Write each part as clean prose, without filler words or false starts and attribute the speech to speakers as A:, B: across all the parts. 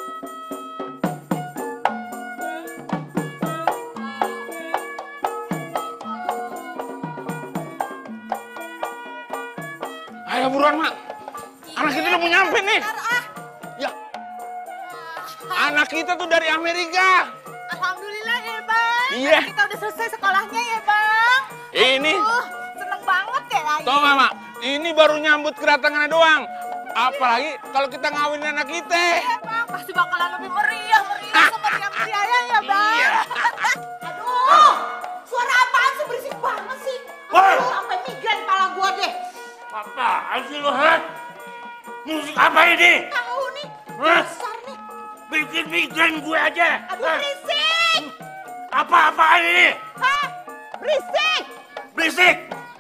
A: Ayo buruan, Mak. Anak kita udah mau nyampe nih. Ya. Anak kita tuh dari Amerika.
B: Alhamdulillah ya, Bang.
A: Iya.
B: Kita udah selesai sekolahnya ya, Bang.
A: Ini.
B: Seneng banget ya, Lagi.
A: Tuh, Mama. Ini baru nyambut kedatangannya doang. Apalagi kalau kita ngawinin anak kita.
B: Iya, Bang. Pasti bakalan lebih meriah semeriah-meriahnya ya, Bang.
A: Iya.
B: Aduh, suara apaan sih? Berisik banget sih. Aduh, sampai migrain kepala gua deh.
C: Apaan sih lo, ha? Musik apa ini?
B: Tahu nih,
C: Hah?
B: besar nih.
C: Bikin migrain gue aja.
B: Aduh,
C: Hah?
B: berisik.
C: Apa-apaan ini?
B: Hah? Berisik.
C: Berisik!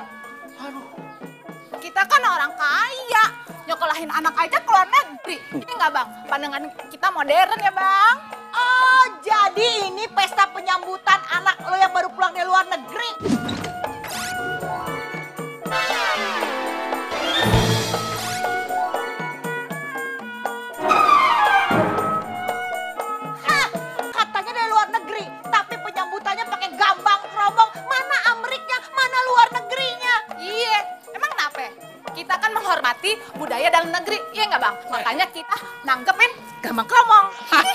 B: Kita kan orang kaya. Nyokolahin anak aja ke luar negeri. Ini nggak, Bang? Pandangan kita modern ya, Bang? Oh, jadi ini pesta penyambutan anak lo yang baru pulang dari luar negeri. Hah, katanya dari luar negeri, tapi penyambutannya pakai gambang keromong. Mana Ameriknya, mana luar negerinya? Iya, emang kenapa? Kita kan menghormati budaya dalam negeri, iya nggak, Bang? Makanya kita nanggepin gambang keromong.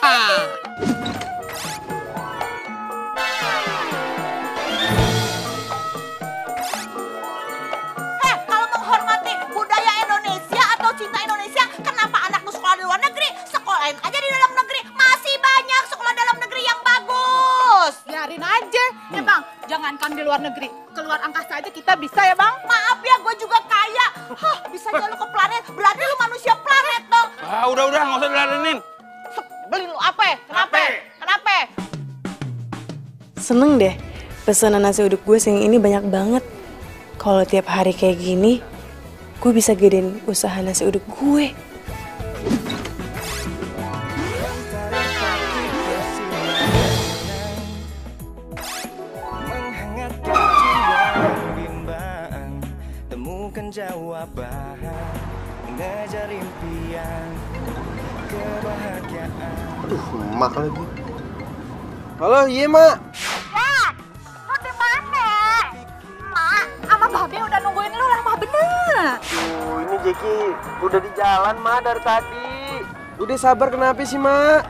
B: Kalau menghormati budaya Indonesia atau cinta Indonesia, kenapa anak lu sekolah di luar negeri? Sekolahin aja di dalam negeri. Masih banyak sekolah dalam negeri yang bagus. Biarin aja, ya Bang. Jangankan di luar negeri, keluar angkasa aja kita bisa ya, Bang. Maaf ya, gue juga kaya. Hah, bisa jalan ke planet, berarti lu manusia planet dong.
A: Ah, udah, nggak usah diladenin.
B: Beli lu apa? Kenapa? Kenapa?
D: Seneng deh, pesanan nasi uduk gue yang ini banyak banget. Kalau tiap hari kayak gini, gue bisa gedein usaha nasi uduk gue.
E: Temukan jawaban, mengejar impian, kebahagiaan.
F: Aduh, Mak lagi. Halo, iya Mak.
B: Ya, lu di mana? Mak, sama Babe udah nungguin lu lama bener.
F: Ini Jeki udah di jalan Mak dari tadi. Udah sabar kenapa sih Mak?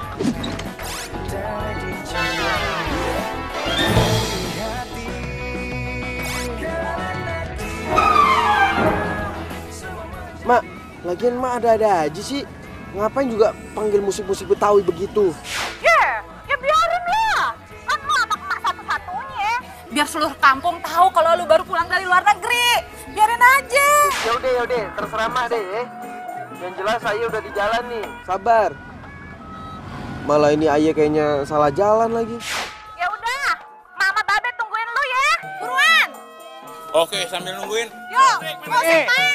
F: Mak, lagian Mak ada-ada aja sih. Ngapain juga panggil musik-musik Betawi begitu?
B: Ya biarin lah. Kan lu anak emak satu-satunya. Biar seluruh kampung tahu kalau lu baru pulang dari luar negeri. Biarin aja.
F: Yaudah, terserah Mak deh ya. Yang jelas saya udah di jalan nih. Sabar. Malah ini ayah kayaknya salah jalan lagi.
B: Ya udah, Mama Babe tungguin lu ya. Buruan.
A: Oke, sambil nungguin.
B: Yuk, musik Mak.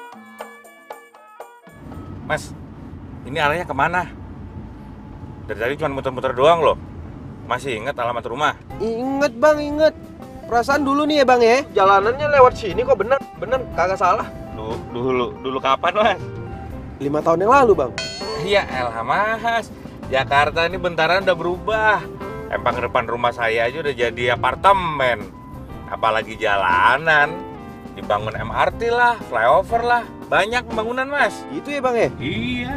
C: Mas, ini arahnya kemana? Dari tadi cuma muter-muter doang loh. Masih ingat alamat rumah?
F: Ingat Bang, inget. Perasaan dulu nih ya Bang ya. Jalanannya lewat sini kok bener kagak salah.
C: Dulu kapan Mas?
F: 5 tahun yang lalu Bang.
C: Iya elah Mas, Jakarta ini bentaran udah berubah. Empang depan rumah saya aja udah jadi apartemen. Apalagi jalanan, dibangun MRT lah, flyover lah. Banyak pembangunan Mas.
F: Gitu ya Bang ya?
C: Iya.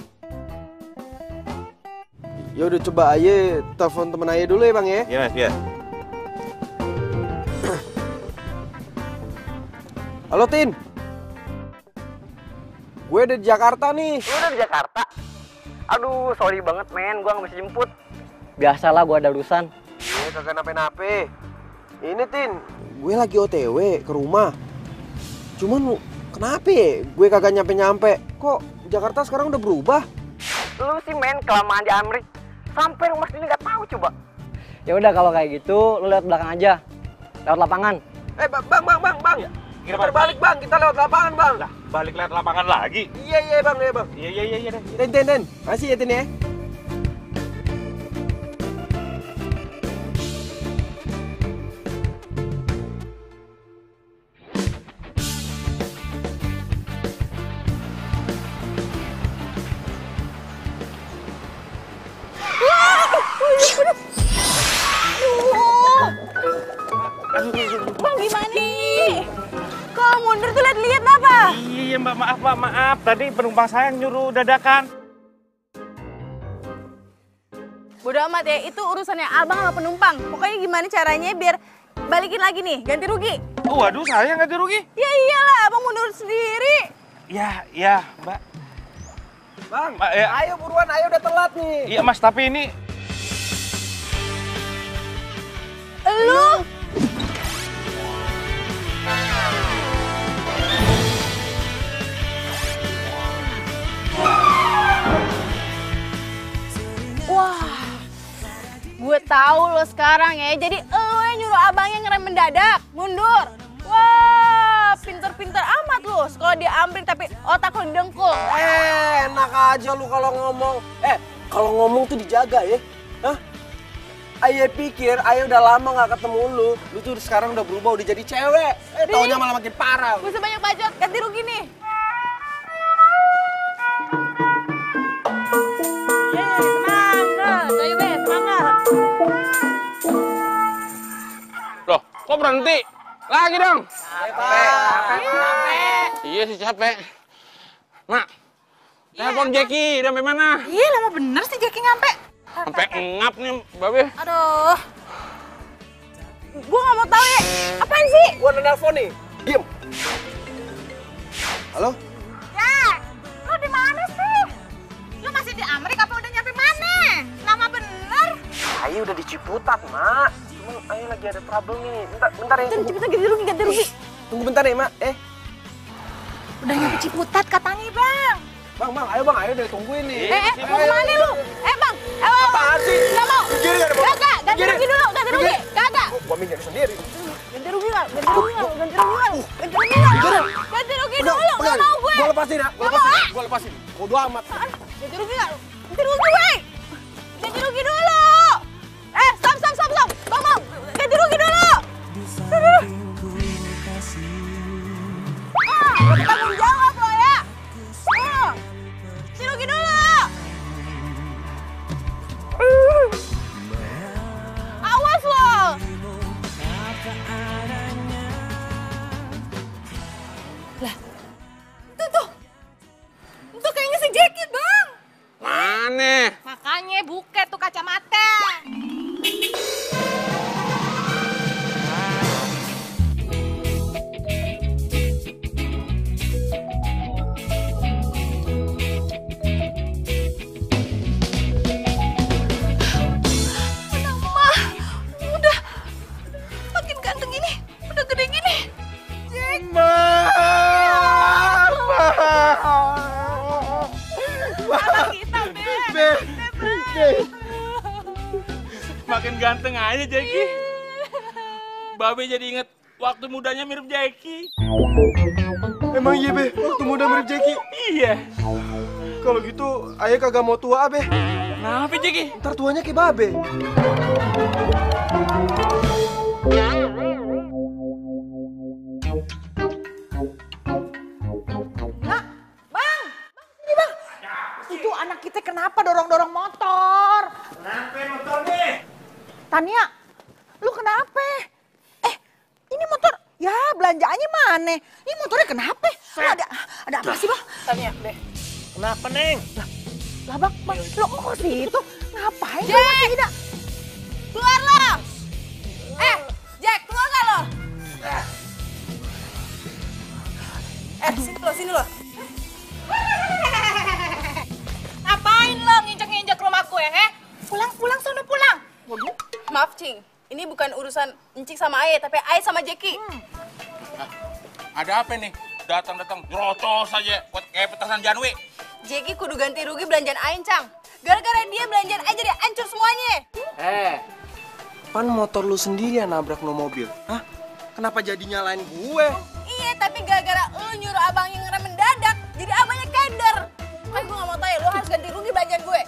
F: Ya udah coba aja telepon temen ayah dulu ya Bang ya.
C: Iya Mas, iya.
F: Halo Tin. Gue udah di Jakarta nih.
G: Lu udah di Jakarta? Aduh, sorry banget men, gua nggak bisa jemput. Biasalah gua ada urusan.
F: Kagak nape-nape. Ini Tin, gue lagi OTW ke rumah. Cuman kenapa ya gue kagak nyampe-nyampe? Kok Jakarta sekarang udah berubah?
G: Lu sih men, kelamaan di Amrik. Sampai rumah sini nggak tahu coba.
H: Ya udah kalau kayak gitu, lu lewat belakang aja. Lewat lapangan.
F: Bang.
C: Ya,
F: Kita balik Bang, kita lewat lapangan Bang.
C: Lah, balik lewat lapangan lagi.
F: Iya Bang.
C: Iya deh.
F: Tin. Masih ya Tin ya.
C: Iya Mbak, maaf Mbak, maaf. Tadi penumpang saya yang nyuruh dadakan.
B: Bodo amat ya, itu urusannya abang sama penumpang. Pokoknya gimana caranya biar balikin lagi nih, ganti rugi.
C: Oh, waduh, saya ganti rugi.
B: Ya iyalah, abang mundur sendiri.
C: Ya, Mbak.
F: Bang,
C: Mbak, ya.
F: ayo buruan, ayo udah telat nih.
C: Iya Mas, tapi ini...
B: Lu? Wah, gue tahu lo sekarang ya. Jadi lo yang nyuruh abangnya ngerem mendadak, mundur. Wah, pinter-pinter amat lo. Sekolah di Amrik tapi otak lo dengkul.
F: Enak aja lu kalau ngomong. Kalau ngomong tuh dijaga ya. Hah? Ayah pikir Ayah udah lama gak ketemu lu. Lu tuh sekarang udah berubah, udah jadi cewek. Taunya malah makin parah.
B: Gue sebanyak bacot, ganti rugi nih.
A: Loh, kok berhenti? Lagi dong. Iya sih capek. Mak, telepon Jackie, udah sampai mana?
B: Iya, lama bener sih Jackie nyampe.
A: Sampai ngap nih, Babe.
B: Aduh. Gue gak mau tahu ya. Apaan sih?
F: Gua udah nelfon nih. Diem. Halo?
B: Ya, lu di mana sih? Lu masih di Amrik apa udah nyampe mana? Lama bener.
F: Ayah udah di Ciputat, Mak. Cuman Ayah lagi ada trouble nih. Bentar ya.
B: Cepetan ganti rugi.
F: Tunggu bentar ya, Mak.
B: Udah nyampe Ciputat katanya, Bang.
F: Bang, ayo Bang, Ayah udah tungguin nih.
B: Mau kemana lu? Bang.
F: Apaan sih?
B: Gak mau.
F: Gini gak ada, Bang.
B: Kagak, ganti rugi dulu, ganti rugi. Kagak.
F: Gua minggir sendiri.
B: Ganti rugi nggak? Ganti rugi dulu, nggak mau gue.
F: Gua lepasin ya. Gua lepasin. Bodo amat.
B: Ganti rugi nggak? Ganti rugi, wey. Ganti rugi dulu. Stop. Ngomong. Ganti rugi dulu. Lo tanggung jawab lo ya. Ganti rugi dulu. Awas lo. Lah, itu kayaknya si Jackie, Bang.
A: Mana?
B: Makanya buket tuh kacamata. Kenapa? Udah makin ganteng gini, udah gede gini.
A: Makin ganteng aja Jackie. Babe jadi inget waktu mudanya mirip Jackie.
F: Emang iya, Be? Waktu muda mirip Jackie?
A: Iya.
F: Kalau gitu, Ayah kagak mau tua, Be.
A: Kenapa Jackie?
F: Ntar tuanya kayak Babe.
B: Bang, sini Bang. Itu anak kita kenapa dorong-dorong motor?
C: Kenapa motornya?
B: Tania, lu kenapa? Ini motor, ya belanjaannya mana? Ini motornya kenapa? Lu ada apa sih Bang? Tania, deh.
C: Kenapa, Neng?
B: Lah Bang, lu kok ke situ? Ngapain lu masih tidak? Keluar lo! Jack, keluar gak lo? Sini lo. Ngapain lo nginjek-nginjek rumahku ya, Pulang, sono pulang.
I: Maaf, Cing. Ini bukan urusan Encik sama Aye, tapi Aye sama Jackie.
A: Ada apa nih? Datang-datang jerocos aja buat kayak petasan Janwi.
I: Jackie kudu ganti rugi belanjaan Aye, Cang. Gara-gara dia belanjaan Aye jadi hancur semuanya.
F: Pan motor lu sendiri yang nabrak no mobil. Hah? Kenapa jadi nyalain gue?
I: Iya, tapi gara-gara lu nyuruh abangnya ngerem mendadak, jadi abangnya keder. Gue gak mau tahu ya, lu harus ganti rugi belanjaan gue.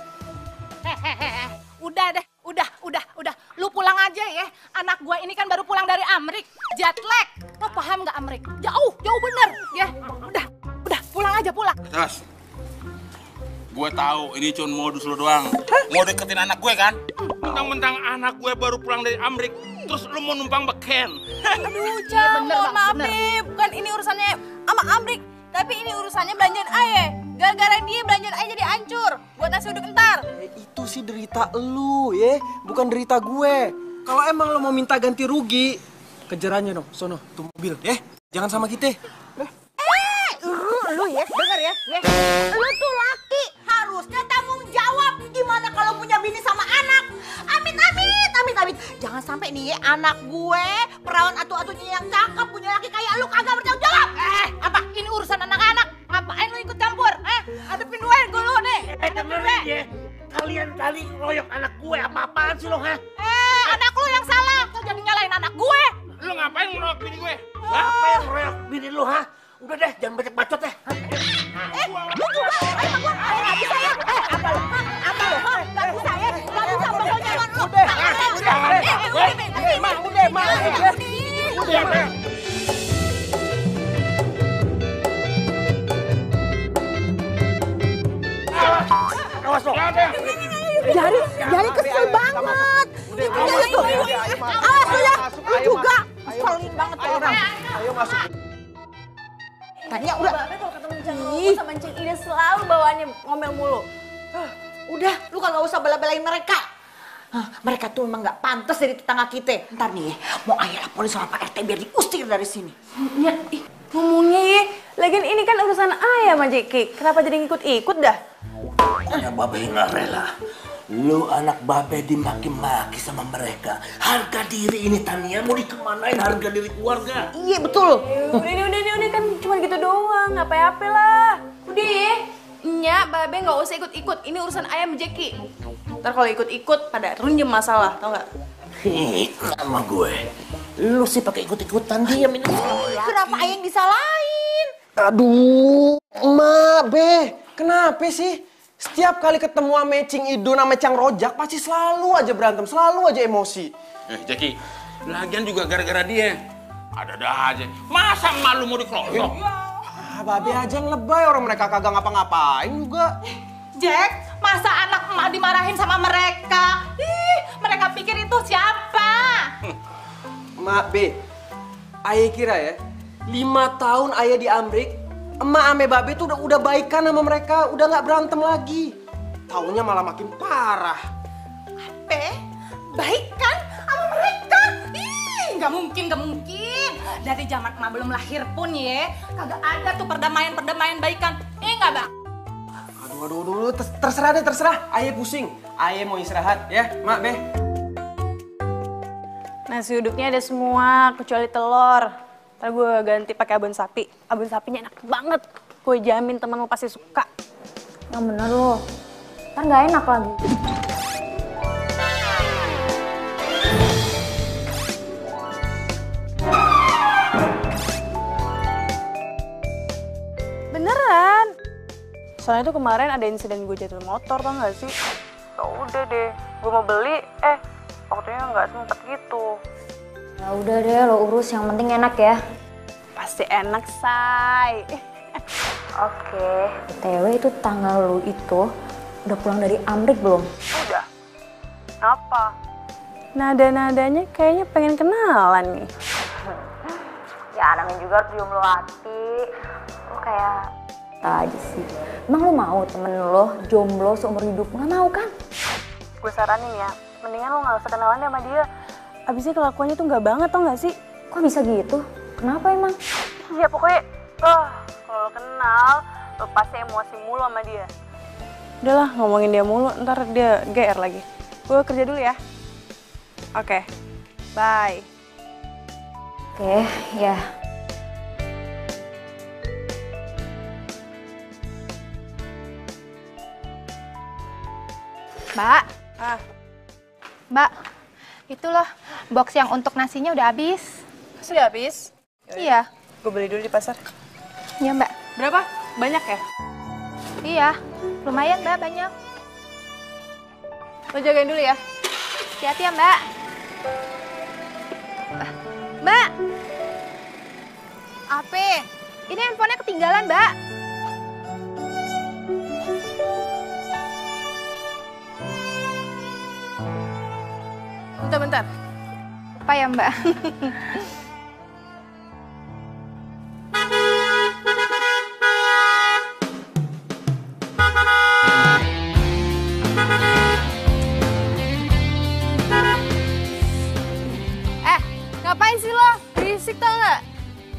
B: Udah deh, udah. Lu pulang aja ya. Anak gue ini kan baru pulang dari Amrik, jet lag. Lo paham nggak Amrik? Jauh bener. Ya, udah, pulang aja.
A: Terus, gue tahu ini cuma modus lo doang. Mau deketin anak gue kan? Mentang-mentang anak gue baru pulang dari Amrik, terus lu mau numpang beken.
I: Aduh, Cang, mohon maaf nih. Bukan ini urusannya sama Amrik. Tapi ini urusannya belanjaan Aye. Gara-gara dia belanjaan Aye jadi hancur. Buat nasi uduk entar.
F: Itu sih derita lu ya, bukan derita gue. Kalau emang lo mau minta ganti rugi, kejarannya dong, sono, tuh mobil, ya. Jangan sama kita.
B: Lu ya, denger ya. Lu tuh laki, harusnya tanggung jawab. Gimana kalau punya bini sama anak? Amit, amit, amit, amit. Jangan sampai nih ya, anak gue, perawan atu-atunya yang cakep, punya laki kayak lu kagak bertanggung jawab. Apa? Ini urusan anak-anak. Ngapain lu ikut campur? Hadepin gue lu nih.
A: Dengerin ya, kalian kali royok anak gue, apa-apaan sih lo, ha?
B: Anak lu yang salah. Kok jadi nyalain anak gue?
A: Lu ngapain ngeroyok bini gue? Ngapain ngeroyok bini lu, ha? Udah deh, jangan banyak bacot deh.
B: Lu juga, ayo gue, nggak bisa ya. Apa lu? Nggak bisa ya, nggak bisa pokoknya sama lu.
A: Udah. Awas lo.
B: Jari kesel banget. Itu tuh. Awas lu ya, lu juga. Keselin banget tuh orang.
F: Ayo masuk.
B: Tanya udah.
I: Babe kalau ketemu Cang Robo sama Cing Ida selalu bawaannya ngomel mulu.
B: Udah, lu kagak usah bela-belain mereka. Mereka tuh memang gak pantas jadi tetangga kita. Ntar nih, mau ayah laporin sama Pak RT biar diusir dari sini.
D: Ya, ngomongnya ya. Lagian ini kan urusan ayah sama Jeki. Kenapa jadi ngikut-ikut dah?
A: Ya babe nggak rela. Lu anak babe dimaki-maki sama mereka. Harga diri ini Tania mau dikemanain harga diri keluarga?
B: Iya betul.
D: Udah kan cuma gitu doang. Apa-apa lah.
I: Udah ya, Nya, Babe nggak usah ikut-ikut. Ini urusan ayam Jeki. Ntar kalau ikut-ikut pada runjem masalah, tau nggak?
A: Sama gue. Lu sih pakai ikut-ikutan diam ini.
B: Kenapa ayah yang disalahin?
F: Aduh, Mak, Be. Kenapa sih? Setiap kali ketemu sama Cing Idun sama Cang Rojak, pasti selalu aja berantem, selalu aja emosi.
A: Jeki, lagian juga gara-gara dia. Ada-ada aja. Masa malu mau dikeroyok?
F: Babe aja yang lebay, orang mereka kagak ngapa-ngapain juga.
B: Jack, masa anak emak dimarahin sama mereka? Mereka pikir itu siapa?
F: Mak, Be, ayah kira ya, 5 tahun ayah di Amrik, emak ame babe tuh udah baikan sama mereka, udah nggak berantem lagi. Taunya malah makin parah.
B: Baikan sama mereka? Nggak mungkin. Dari zaman emak belum lahir pun ya, kagak ada tuh perdamaian baikan. Nggak, Bang?
F: Aduh, terserah. Ayah pusing. Ayah mau istirahat ya, Mak, Be.
D: Nasi uduknya ada semua, kecuali telur. Ntar gue ganti pakai abon sapi. Abon sapinya enak banget. Gue jamin temen lo pasti suka.
J: Yang bener lo. Ntar nggak enak lagi.
D: Beneran. Soalnya tuh kemarin ada insiden gue jatuh motor, tau gak sih? Ya udah deh, gue mau beli, waktunya nggak sempet gitu.
J: Ya udah deh, lo urus. Yang penting enak ya.
D: Pasti enak, say.
J: Oke. BTW itu tanggal lu itu udah pulang dari Amrik belum?
D: Udah. Apa? Nada-nadanya kayaknya pengen kenalan nih.
J: Ya namanya juga harus jomblo hati. Lo kayak aja sih. Emang lo mau temen lo jomblo seumur hidup? Nggak mau kan?
D: Gue saranin ya, mendingan lo gak usah kenalan sama dia. Abisnya kelakuannya tuh nggak banget, tau gak sih?
J: Kok bisa gitu? Kenapa emang?
D: Ya pokoknya, kalau lo kenal, lo pasti emosi mulu sama dia. Udahlah, ngomongin dia mulu, ntar dia GR lagi. Gue kerja dulu ya. Oke, bye.
J: Oke, ya.
K: Mbak. Mbak, itu loh box yang untuk nasinya udah habis.
D: Sudah habis?
K: Iya.
D: Gue beli dulu di pasar.
K: Iya, Mbak.
D: Berapa? Banyak ya?
K: Iya, lumayan Mbak, banyak.
D: Lo jagain dulu ya.
K: Hati-hati ya, Mbak. Mbak. Apa? Ini handphonenya ketinggalan, Mbak.
D: Bentar.
K: Apa ya, Mbak?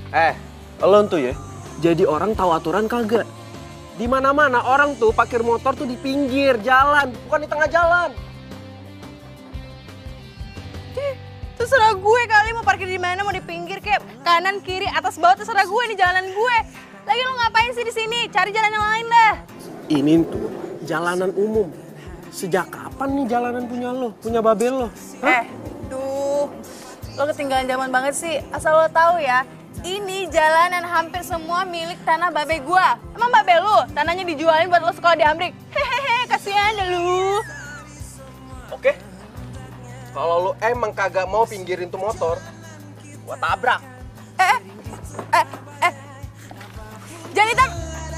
F: Lo tuh ya, jadi orang tahu aturan kagak? Di mana-mana orang tuh parkir motor tuh di pinggir jalan, bukan di tengah jalan.
I: Terserah gue kali mau parkir di mana, mau di pinggir kayak kanan, kiri, atas, bawah, terserah gue, ini jalanan gue. Lagi lo ngapain sih di sini? Cari jalan yang lain dah.
F: Ini tuh jalanan umum. Sejak kapan nih jalanan punya lo, punya babel lo? Hah?
I: Lo ketinggalan zaman banget sih. Asal lo tahu ya, ini jalanan hampir semua milik tanah babe gue. Emang babe lo tanahnya dijualin buat lo sekolah di Amrik? Hehehe, kasihan deh lu.
F: Oke. Kalau lo emang kagak mau pinggirin tuh motor, gua tabrak.
I: Jangan hitam.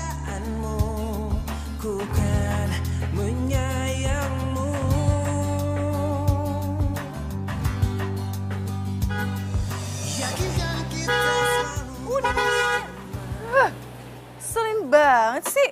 E: Ku kan menyayangmu.
I: Selin banget sih.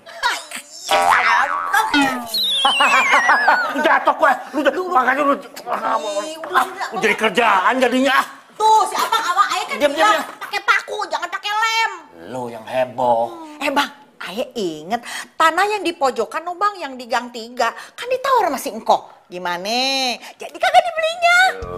A: Jatuh gue, makanya lu jadi kerjaan jadinya.
B: Tuh si abang awak ayah kan
A: Diam,
B: bilang
A: diam.
B: pakai paku jangan pakai lem.
A: Lu yang heboh.
B: Bang, ayah inget tanah yang di pojokan oh bang yang di gang 3 kan ditawar masih engkau. Gimana? Jadi kagak dibelinya?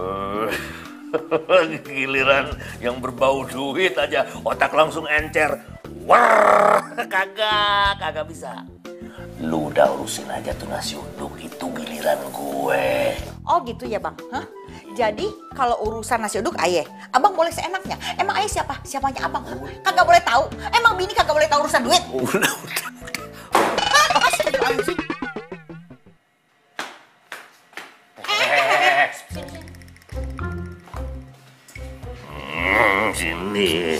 A: Giliran yang berbau duit aja otak langsung encer. Wah, kagak bisa. Lu udah urusin aja tuh nasi uduk, itu giliran gue.
B: Oh gitu ya bang? Hah? Jadi kalau urusan nasi uduk ayah, abang boleh seenaknya. Emang ayah siapa? Siapanya abang? Kagak boleh tahu. Emang bini kagak boleh tahu urusan duit?
A: Udah.
B: Astagfirullahaladzim.
A: Sini.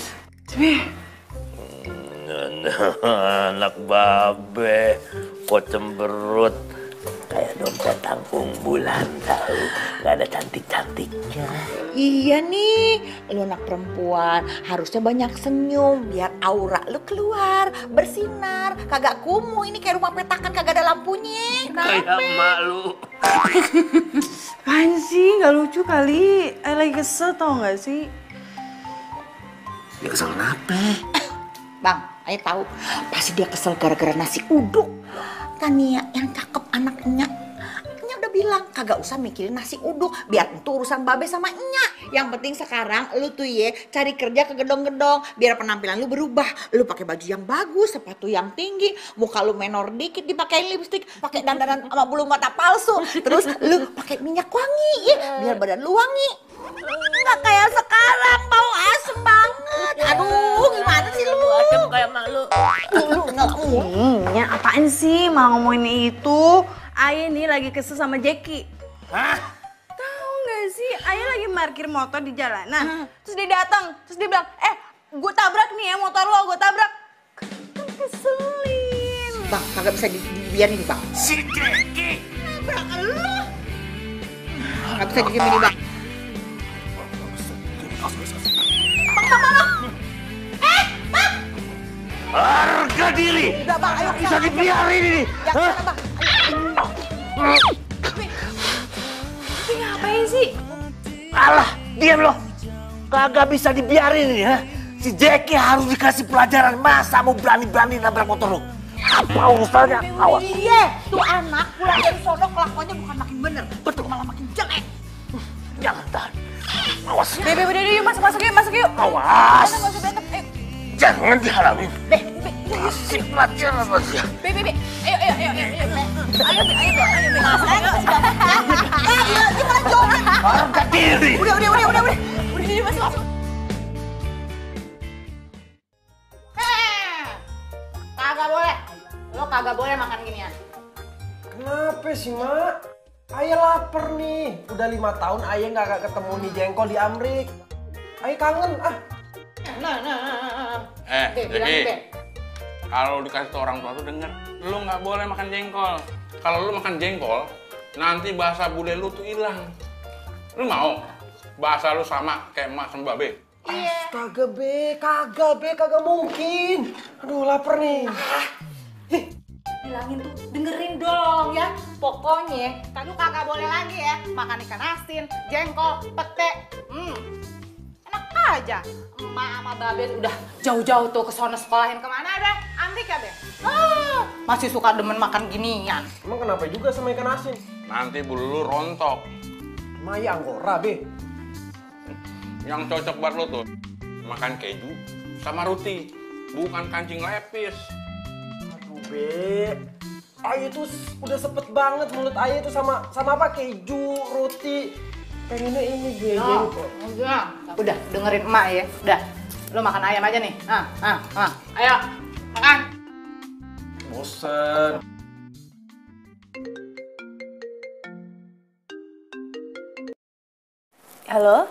A: Anak babe, kok cemberut. Kayak dompet tanggung bulan tahu, nggak ada cantik-cantiknya.
B: Iya nih, lu anak perempuan harusnya banyak senyum biar aura lu keluar, bersinar, kagak kumuh. Ini kayak rumah petakan kagak ada lampunya.
A: Kayak emak lu.
D: Apaan sih? Nggak lucu kali. Lagi kesel tau nggak sih?
A: Dia kesel kenapa?
B: Bang, ayah tahu pasti dia kesel gara-gara nasi uduk. Tania yang cakep anaknya. Nya udah bilang kagak usah mikirin nasi uduk, biar itu urusan babe sama Nya. Yang penting sekarang lu tuh ya cari kerja ke gedong-gedong biar penampilan lu berubah. Lu pakai baju yang bagus, sepatu yang tinggi, muka lu menor dikit dipakein lipstik, pakai dandanan sama bulu mata palsu. Terus lu pakai minyak wangi ya, biar badan lu wangi. Nggak kayak sekarang bau asem banget. Aduh, gimana sih lu?
A: Asem kayak mak lu.
D: Nya apaan sih malah ngomongin itu? Ayah nih lagi kesel sama Jackie.
A: Hah?
D: Tahu nggak sih? Ayah lagi parkir motor di jalanan. Terus dia datang, terus dia bilang, gue tabrak nih ya motor lo, gue tabrak. Kan keselin.
B: Bang, kagak bisa dibiarin bang.
A: Si Jackie.
B: Nabrak lu. Nggak bisa didiemin bang. Bang, mana? Bang!
A: Harga diri.
B: Udah bang, ayo
A: Bisa dibiarin ini.
B: Ya,
A: Hah?
B: bang.
D: Tapi ngapain sih?
A: Alah, diam lo. Kagak bisa dibiarin ini, ha? Si Jackie harus dikasih pelajaran. Masa mau berani-berani nabrak motor lo? Apa urusannya? Awas.
B: Iya, tuh anak pulang dari sono kelakuannya bukan makin bener, betul malah makin jelek.
A: Jangan tahan. Awas.
I: Bebe, udah yuk, masuk yuk.
A: Awas.
I: Nggak usah berantem, ayo.
A: Jangan dihalangin. Kasih pelajaran sama dia.
I: Bebe, ayo. Ayo.
B: Gimana jawabnya?
A: Harga diri.
B: Udah, masuk. Kagak boleh. Lo kagak boleh makan ginian.
F: Kenapa sih, Mak? Ayah lapar nih. Udah 5 tahun ayah nggak ketemu nih jengkol di Amrik. Ayah kangen, ah.
C: Jadi kalau dikasih tau orang tua tuh denger, lu nggak boleh makan jengkol. Kalau lu makan jengkol, nanti bahasa bule lu tuh hilang. Lu mau bahasa lu sama kayak emak sama babe?
F: Astaga, kagak mungkin. Aduh, lapar nih.
B: Bilangin tuh, dengerin dong ya. Pokoknya, lu kagak boleh lagi ya makan ikan asin, jengkol, pete. Enak aja. Emak sama Babe udah jauh-jauh tuh ke sono sekolahin kemana deh? Amerika deh. Masih suka demen makan ginian.
F: Emang kenapa juga sama ikan asin?
C: Nanti bulu lu rontok.
F: Maya Anggora, Be.
C: Yang cocok buat lo tuh makan keju sama roti, bukan kancing lepis.
F: Aduh, Be. Ayu tuh udah sepet banget mulut Ayu tuh sama apa? Keju, roti. Pengennya ini gue kok.
B: Udah dengerin emak ya. Udah, lo makan ayam aja nih. Ayo, makan.
F: Bosen.
D: Halo?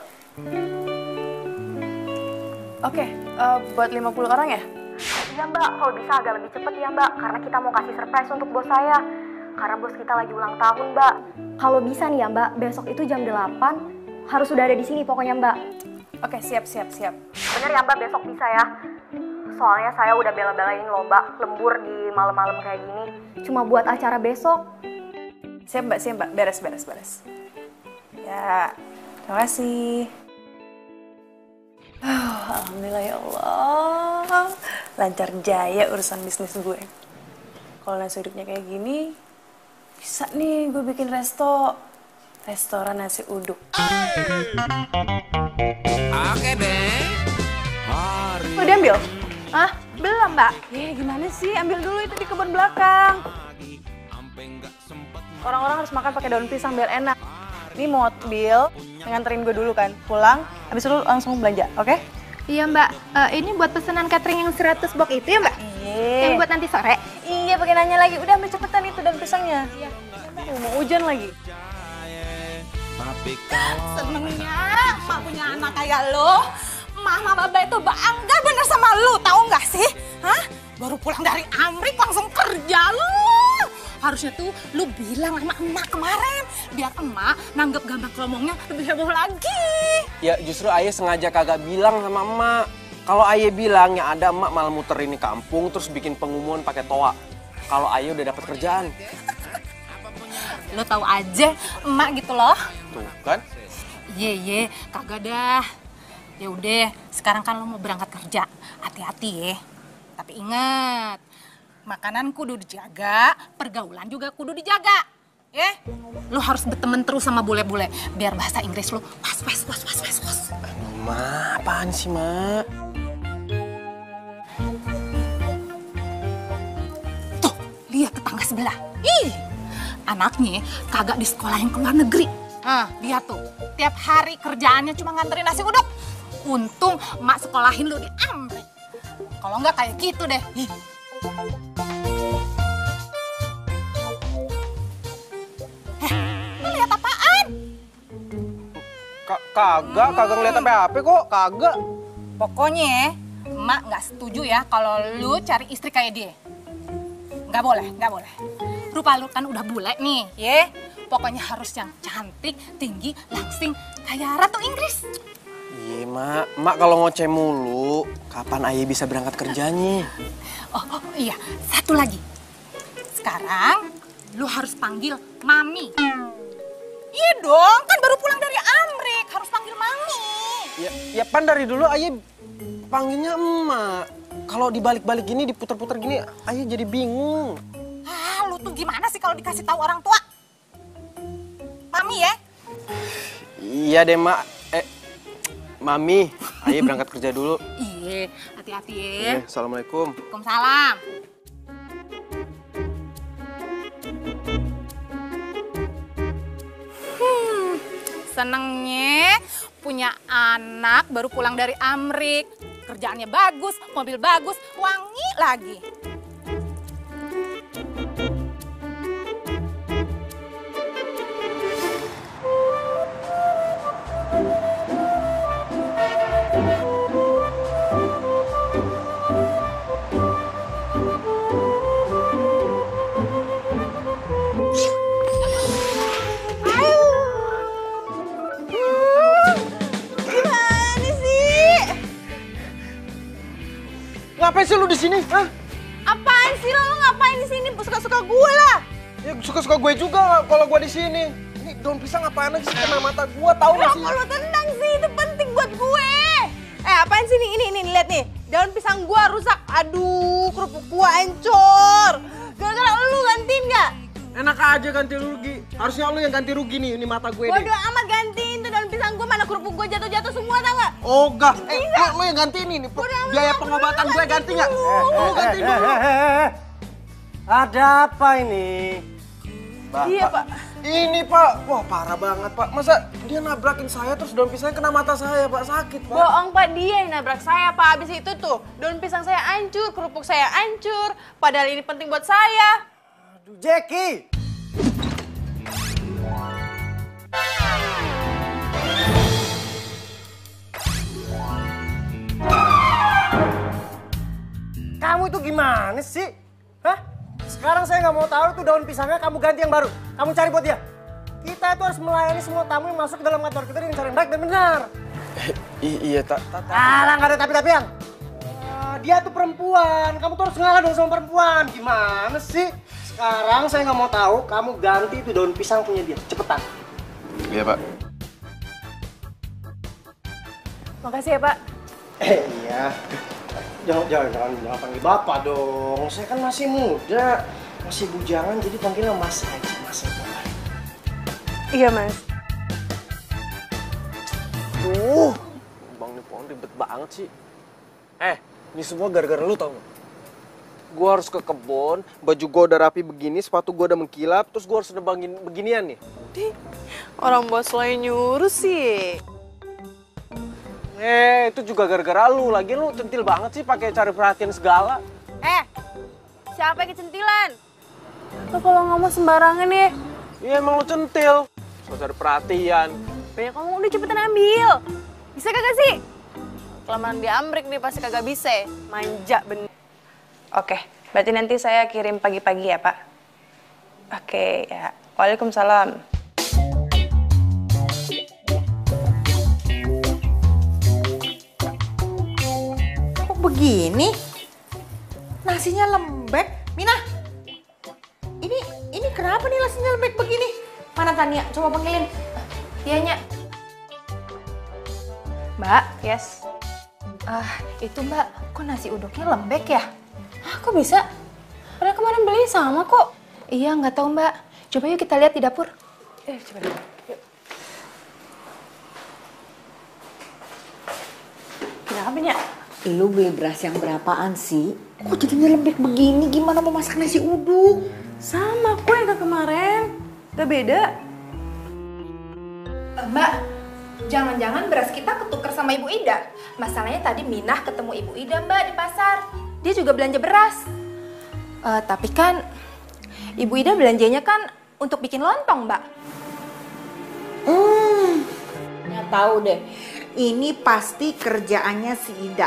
D: Oke, buat 50 orang ya?
J: Iya mbak, kalau bisa agak lebih cepet ya mbak, karena kita mau kasih surprise untuk bos saya. Karena bos kita lagi ulang tahun mbak. Kalau bisa nih ya mbak, besok itu jam 8 harus sudah ada di sini pokoknya mbak.
D: Oke, siap.
J: Bener ya mbak, besok bisa ya. Soalnya saya udah bela-belain loh mbak, lembur di malam-malam kayak gini. Cuma buat acara besok.
D: Siap mbak, beres. Ya, terima kasih. Alhamdulillah ya Allah, lancar jaya urusan bisnis gue. Kalau nasi uduknya kayak gini, bisa nih gue bikin restoran nasi uduk.
E: Oke deh.
D: Udah diambil?
I: Hah? Belum, Mbak.
D: Gimana sih? Ambil dulu itu di kebun belakang. Orang-orang harus makan pakai daun pisang biar enak. Ini mobil, nganterin gue dulu kan, pulang, habis itu langsung belanja, oke?
K: Iya Mbak, ini buat pesanan catering yang 100 box itu ya Mbak?
D: Iya.
K: Yang buat nanti sore?
D: Iya, pakai nanya lagi. Udah ambil cepetan itu daun pisangnya. Iya. Mau hujan lagi.
B: Senengnya emak punya anak kayak lo. Mama Baba itu bangga bener sama lu, tahu nggak sih? Hah? Baru pulang dari Amrik langsung kerja lu. Harusnya tuh lu bilang sama emak kemarin, biar emak nanggep gambar ngomongnya lebih heboh lagi.
F: Ya justru Ayah sengaja kagak bilang sama emak. Kalau Ayah bilang yang ada emak malah muterin di kampung terus bikin pengumuman pakai toa. Kalau Ayah udah dapat kerjaan.
B: Lu tahu aja emak gitu loh.
F: Tuh kan?
B: Iya, kagak dah. Ya udah, sekarang kan lo mau berangkat kerja. Hati-hati ya. Tapi ingat, makanan kudu dijaga, pergaulan juga kudu dijaga. Ya, lo harus berteman terus sama bule-bule biar bahasa Inggris lo was.
F: Aduh, Ma, apaan sih, Ma?
B: Tuh, lihat tetangga sebelah. Ih, anaknya kagak di sekolahin ke luar negeri. Dia tuh tiap hari kerjaannya cuma nganterin nasi uduk. Untung emak sekolahin lu di Amrik. Kalau nggak kayak gitu deh. Lu lihat apaan?
F: Kagak ngeliat apa-apa kok, kagak.
B: Pokoknya emak nggak setuju ya kalau lu cari istri kayak dia. Nggak boleh. Rupa lu kan udah bule nih, ya. Pokoknya harus yang cantik, tinggi, langsing, kayak Ratu Inggris.
F: Iya, Mak kalau ngoceh mulu, kapan Ayah bisa berangkat kerjanya?
B: Oh iya, satu lagi. Sekarang lu harus panggil Mami. Iya dong, kan baru pulang dari Amrik, harus panggil Mami.
F: Ya pan dari dulu Ayah panggilnya emak. Kalau dibalik-balik gini, diputer-puter gini, Ayah jadi bingung.
B: Lu tuh gimana sih kalau dikasih tahu orang tua? Mami ya?
F: Iya deh, Mak. Mami, Ayah berangkat kerja dulu.
B: Iya, hati-hati ya.
F: Assalamualaikum.
B: Waalaikumsalam. Senengnya punya anak baru pulang dari Amrik. Kerjaannya bagus, mobil bagus, wangi lagi.
F: Ngapain sih lu di sini? Hah?
D: Apaan sih lo ngapain di sini? Suka-suka gue lah.
F: Ya suka-suka gue juga kalau gue di sini. Ini daun pisang apaan aja sih kena mata gue, tahu nggak sih?
D: Lo tendang sih, itu penting buat gue.
I: Apaan sih nih? Ini lihat nih. Daun pisang gua rusak. Aduh, kerupuk gua hancur. Gara-gara lu gantiin nggak?
F: Enak aja ganti rugi. Harusnya lu yang ganti rugi nih, ini mata gue nih.
I: Bodoh amat gantiin tuh daun pisang gua, mana kerupuk gua jatuh-jatuh semua tau nggak?
F: Oh enggak, lu yang gantiin ini. Biaya pengobatan gue ganti nggak? Lu ganti dulu.
H: Ada apa ini?
I: Iya, Pak.
F: Ini Pak, wah parah banget Pak. Masa dia nabrakin saya terus daun pisangnya kena mata saya Pak, sakit Pak.
I: Bohong Pak, dia yang nabrak saya Pak. Abis itu tuh daun pisang saya hancur, kerupuk saya hancur. Padahal ini penting buat saya.
H: Aduh, Jackie! Kamu itu gimana sih? Hah? Sekarang saya nggak mau tahu tuh daun pisangnya kamu ganti yang baru. Kamu cari buat dia. Kita itu harus melayani semua tamu yang masuk ke dalam kantor kita dengan cara yang baik dan benar.
F: Iya, tak.
H: Alah, nggak ada tapi-tapian. Dia tuh perempuan. Kamu tuh harus ngalah dong sama perempuan. Gimana sih? Sekarang saya nggak mau tahu. Kamu ganti itu daun pisang punya dia. Cepetan.
F: Iya Pak.
I: Makasih ya Pak.
H: Iya. Jangan panggil bapak dong. Saya kan masih muda, masih bujangan, jadi panggilnya mas aja, mas aja.
I: Iya Mas.
F: Bang Nipon ribet banget sih. Ini semua gara-gara lu tau gak? Gue harus ke kebun, baju gue udah rapi begini, sepatu gue udah mengkilap, terus gue harus nebangin beginian nih.
I: Orang bos lo yang nyuruh sih.
F: Itu juga gara-gara lu. Lagi lu centil banget sih pakai cari perhatian segala.
I: Siapa yang kecentilan? Lo kalau ngomong sembarangan ya.
F: Iya emang lu centil. So cari perhatian.
I: Banyak ngomong, udah cepetan ambil. Bisa kagak sih? Kelamaan di Amrik nih pasti kagak bisa. Manja bener. Oke, berarti nanti saya kirim pagi-pagi ya Pak? Oke, ya. Waalaikumsalam.
B: Begini, nasinya lembek. Mina, ini kenapa nih nasinya lembek begini? Mana Tania? Coba panggilin.
K: Dianya.
I: Mbak, yes.
K: Itu Mbak, kok nasi uduknya lembek ya?
I: Kok bisa? Padahal kemarin beli sama kok.
K: Iya, nggak tahu Mbak. Coba yuk kita lihat di dapur.
I: Coba. Yuk. Kenapa Nya?
B: Lu beli beras yang berapaan sih? Kok jadinya lembek begini? Gimana mau masak nasi uduk?
I: Sama kok yang ke kemarin. Gak beda.
K: Mbak, jangan-jangan beras kita ketukar sama Ibu Ida. Masalahnya tadi Minah ketemu Ibu Ida Mbak di pasar. Dia juga belanja beras. Tapi kan Ibu Ida belanjanya kan untuk bikin lontong Mbak.
B: Nggak tahu deh. Ini pasti kerjaannya si Ida.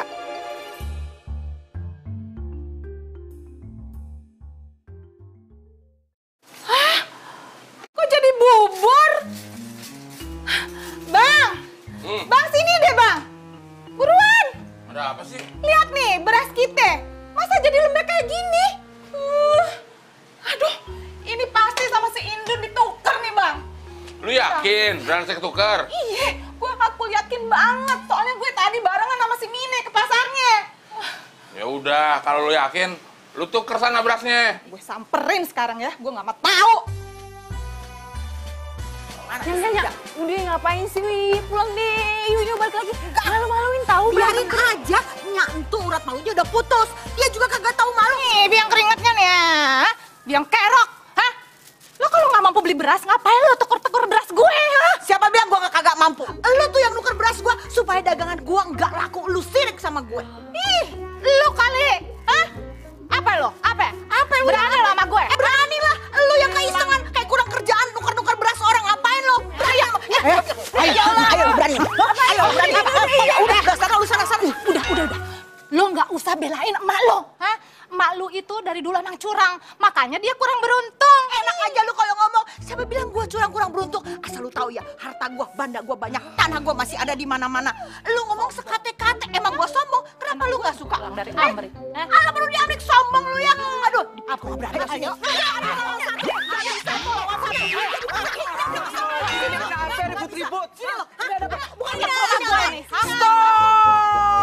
I: Kok jadi bubur? Bang! Bang sini deh Bang! Buruan!
C: Ada apa sih?
I: Lihat nih beras kita. Masa jadi lembek kayak gini? Aduh, ini pasti sama si Indun ditukar nih Bang.
C: Lu yakin berasnya ketukar?
I: Iya, aku yakin banget. Soalnya gue tadi barengan sama si Mine ke pasarnya.
C: Ya udah, kalau lu yakin, lu tuker sana berasnya.
I: Gue samperin sekarang ya, gue nggak mau tahu. Ya, udah ngapain sih, Wi? Pulang deh, yuk balik lagi. Malu-maluin tahu.
B: Biarin aja, nyantu urat malunya udah putus. Dia juga kagak tahu malu.
I: Nih, biang keringetnya nih ya. Biang kerok, hah? Lo kalau nggak mampu beli beras, ngapain lo tuker-tuker beras gue, ha?
B: Siapa bilang gue kagak mampu? Lo tuh yang nuker beras gue supaya dagangan gue nggak laku. Lu sirik sama gue.
I: Ih, lo kali, hah? Apa lo? Apa yang berani lo sama gue?
B: Berani lah, lo yang keisengan kayak kurang kerjaan nuker-nuker beras orang. Ngapain lo? Ayo berani. Ayo berani. Udah, sana lu sana.
I: Udah. Lo nggak usah belain emak lo, hah? Emak lu itu dari dulu emang curang, makanya dia kurang beruntung.
B: Enak aja lu kalau ngomong. Siapa bilang gue kurang beruntung? Asal lu tahu ya, harta gue, banda gue banyak, tanah gue masih ada di mana-mana. Lu ngomong sekate-kate, emang gue sombong. Kenapa lu nggak suka?
I: Dari Amrik.
B: Alah baru di Amrik sombong lu ya. Aduh, aku nggak berani kesini.
F: Ribut-ribut.
B: Bukan gue nih. Stop!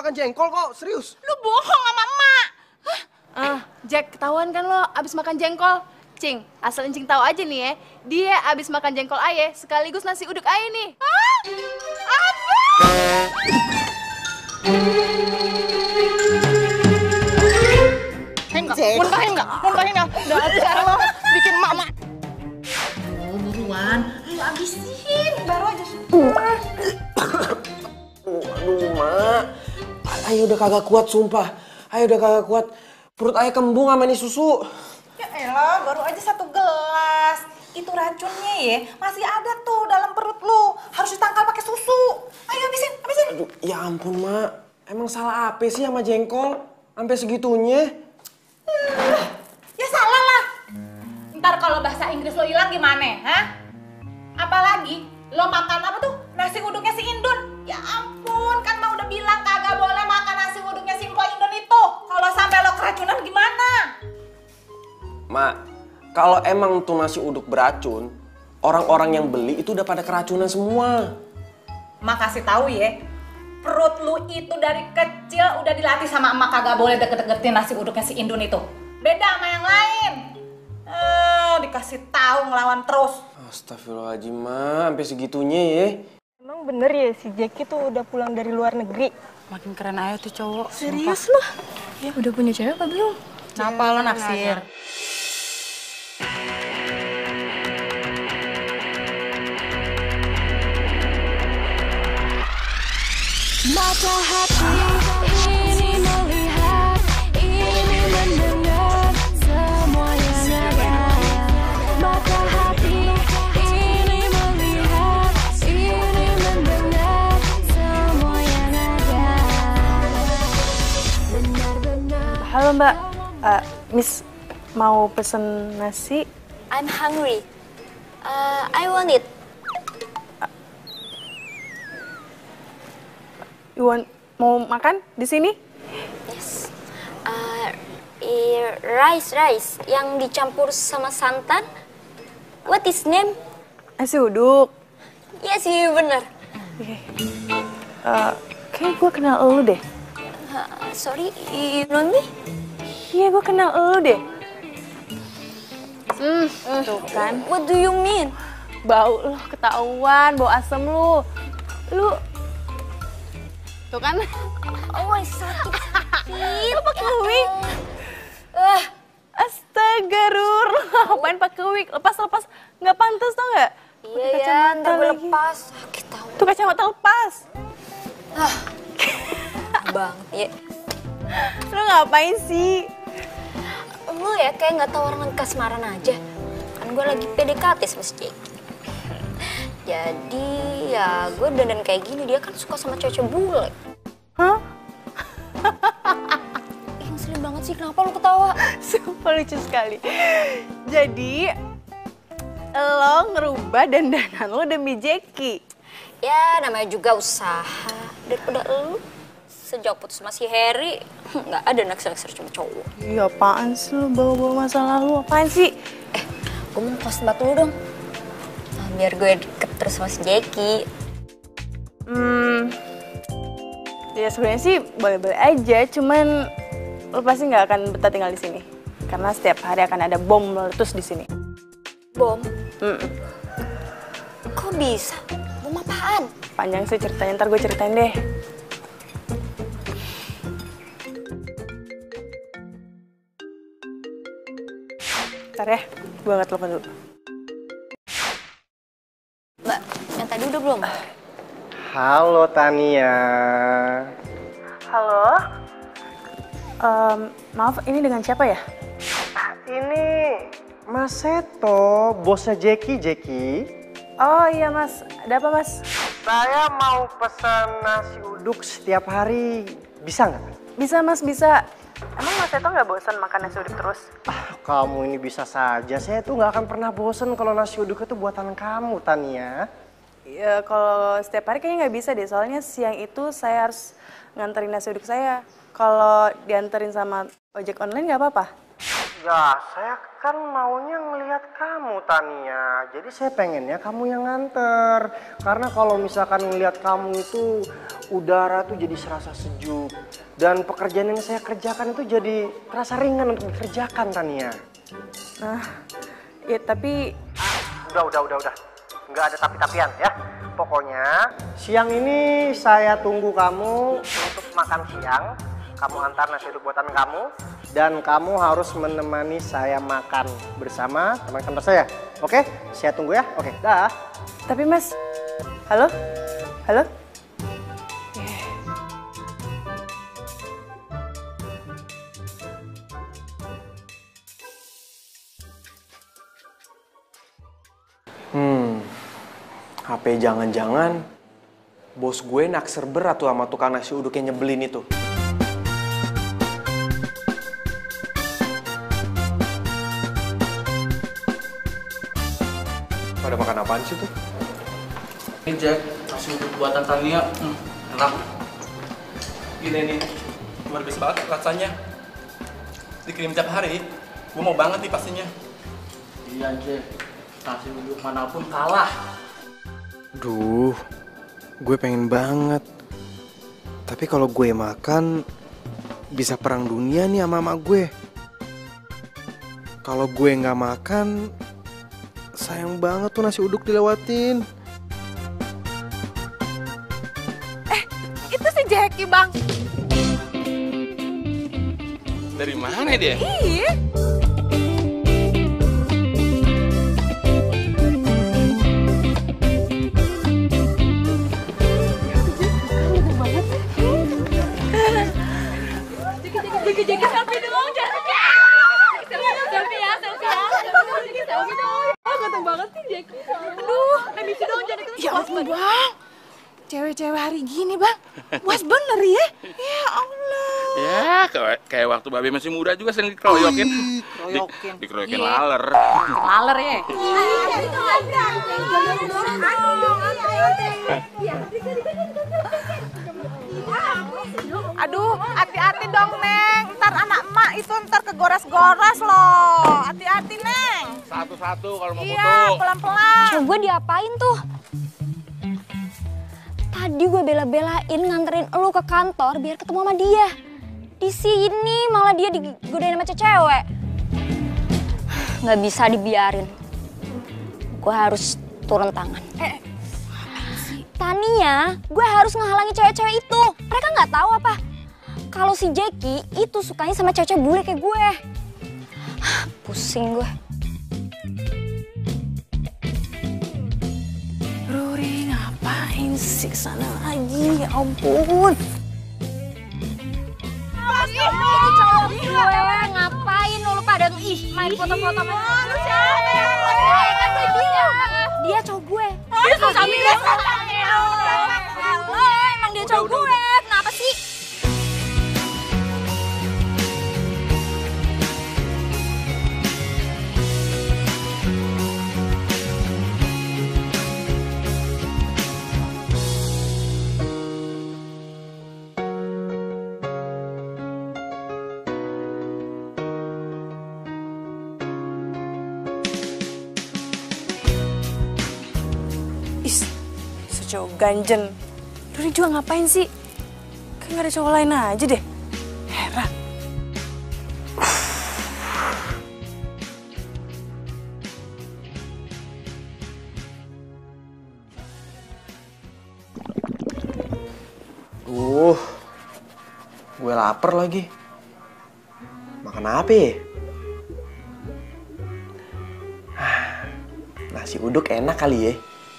F: makan jengkol kok, serius.
B: Lu bohong sama emak.
I: Jack, ketahuan kan lo abis makan jengkol? Cing, asal Encing tahu aja nih ya, dia abis makan jengkol aye sekaligus nasi uduk aye nih.
B: Muntahin nggak? Udah sekarang lo bikin emak.
K: Buruan, lu habisin, baru aja.
F: Aduh, Mak. Ayo udah kagak kuat, sumpah. Ayo udah kagak kuat. Perut ayah kembung sama ini susu.
K: Ya elah, baru aja 1 gelas. Itu racunnya ya, masih ada tuh dalam perut lu. Harus ditangkal pakai susu. Ayo habisin.
F: Aduh, ya ampun, Mak. Emang salah apa sih sama jengkol? Sampai segitunya?
K: Ya salah lah. Ntar kalau bahasa Inggris lo hilang gimana, ha? Apalagi lo makan apa tuh? Nasi uduknya si Indun. Ya ampun, kan mah udah bilang kagak boleh makan nasi uduknya si Mpok Indun itu. Kalau sampai lo keracunan gimana?
F: Mak, kalau emang tuh nasi uduk beracun, orang-orang yang beli itu udah pada keracunan semua.
K: Mak kasih tahu ya, perut lu itu dari kecil udah dilatih sama emak kagak boleh deket-deketin nasi uduknya si Indun itu. Beda sama yang lain. Dikasih tahu ngelawan terus.
F: Astagfirullahaladzim, Mak. Sampai segitunya ya.
J: Emang bener ya si Jackie tuh udah pulang dari luar negeri?
D: Makin keren aja tuh cowok.
J: Serius loh?
I: Ya udah punya cewek apa belum?
D: Kenapa lo naksir?
L: Mata hati ini melihat, ini mendengar semua yang ada. Mata hati ini melihat, ini mendengar semua yang ada. Benar-benar.
D: Halo Mbak, Miss mau pesen nasi?
L: I'm hungry. I want it.
D: Mau makan di sini?
L: Yes. Rice yang dicampur sama santan. What is name?
D: Nasi uduk.
L: Yes, iya bener.
D: Kayak gue kenal elu deh.
L: Sorry, you know me?
D: Iya, gue kenal elu deh. Tuh kan.
L: What do you mean?
D: Bau lo ketahuan, bau asem lu. Tuh kan.
L: Oh, sakit.
D: Lo pakai wig. Astaga, Rur. Ngapain pakai wig? Lepas. Nggak pantas tau nggak?
L: Iya ya, ntar gue lepas. Sakit tau.
D: Tuh kacamata lepas.
L: Banget ya.
D: Lo ngapain sih?
L: Lu ya kayak nggak tahu orang lagi kasmaran aja. Kan gue lagi PDKT sama si Jackie. Jadi ya gue dandan kayak gini, dia kan suka sama cewek bule.
D: Hah?
L: Ngeselin banget sih, kenapa lu ketawa?
D: Sumpah lucu sekali. Jadi lo ngerubah dandanan lo demi Jackie.
L: Ya namanya juga usaha. Daripada lu sejak putus sama si Harry, nggak ada naksir-naksir cuma cowok.
D: Iya apaan sih lo bawa-bawa masa lalu, apaan sih?
L: Gue mau pos tempat lu dong. Biar gue deket terus sama si Jackie.
D: Ya sebenarnya sih boleh-boleh aja, cuman lo pasti nggak akan betah tinggal di sini. Karena setiap hari akan ada bom meletus di sini.
L: Bom? Kok bisa? Bom apaan?
D: Panjang sih ceritanya, ntar gue ceritain deh. Ntar ya, gue angkat telepon dulu.
L: Mbak, yang tadi udah belum?
H: Halo Tania.
D: Halo? Maaf, ini dengan siapa ya?
H: Ini Mas Seto, bosnya Jackie.
D: Oh iya Mas, ada apa Mas?
H: Saya mau pesan nasi uduk setiap hari, bisa nggak?
D: Bisa Mas, bisa. Emang Mas Seto nggak bosan makan nasi uduk terus?
H: Kamu ini bisa saja, saya tuh nggak akan pernah bosan kalau nasi uduk itu buatan kamu, Tania.
D: Ya kalau setiap hari kayaknya nggak bisa deh, soalnya siang itu saya harus nganterin nasi uduk saya. Kalau dianterin sama ojek online nggak apa-apa?
H: Ya, saya kan maunya ngelihat kamu, Tania. Jadi saya pengennya kamu yang nganter. Karena kalau misalkan ngelihat kamu itu udara tuh jadi serasa sejuk. Dan pekerjaan yang saya kerjakan itu jadi terasa ringan untuk dikerjakan, Tania.
D: Ya tapi...
H: Udah. Nggak ada tapi-tapian ya. Pokoknya siang ini saya tunggu kamu untuk makan siang. Kamu antar nasi uduk buatan kamu. Dan kamu harus menemani saya makan bersama teman kantor saya. Oke? Saya tunggu ya. Oke, dah.
D: Tapi Mas... Halo? Halo?
F: HP jangan-jangan bos gue naksir berat tuh sama tukang nasi uduk yang nyebelin itu. Pada makan apaan sih tuh?
M: Ini Jack, nasi uduk buatan Tania, enak. Gini nih, luar biasa banget rasanya. Dikirim tiap hari, gue mau banget nih pastinya. Iya Jack, nasi uduk manapun kalah.
F: Duh, gue pengen banget. Tapi kalau gue makan, bisa perang dunia nih sama mama gue. Kalau gue nggak makan, sayang banget tuh nasi uduk dilewatin.
I: Itu si Jackie, Bang.
C: Dari mana dia?
I: Iya. Jackie selfie dong, Jackie. Selfie ya. Selfie dong. Ganteng banget sih Jackie. Aduh, remisi dong Jackie. Ya ampun Bang. Cewek-cewek hari gini Bang. Puas bener ya. Ya Allah.
C: Ya, kayak waktu Babe masih muda juga sering dikeroyokin. Dikeroyokin laler.
I: Laler ya. Aduh, hati-hati dong Neng. Ntar anak emak itu ntar kegoras-goras loh. Hati-hati Neng.
C: Satu-satu kalau mau foto.
I: Iya, pelan-pelan.
L: Gue diapain tuh? Tadi gue bela-belain nganterin lu ke kantor biar ketemu sama dia. Di sini malah dia digodain sama cewek. Nggak bisa dibiarin. Gue harus turun tangan. Tania, gue harus ngehalangi cewek-cewek itu. Mereka nggak tahu apa kalau si Jackie itu sukanya sama cewek-cewek bule kayak gue. Pusing gue.
I: Ruri ngapain sih kesana lagi? Ya ampun.
L: Gue ngapain lu pada main foto-foto sama siapa ya? Kan dia cowok gue.
I: Dia cowok kami ya?
L: Emang dia cowok gue. Kenapa sih?
D: Cowok ganjen. Ruri juga ngapain sih? Kayak gak ada cowok lain aja deh. Heran.
F: Gue lapar lagi. Makan apa ya? Nasi uduk enak kali ya.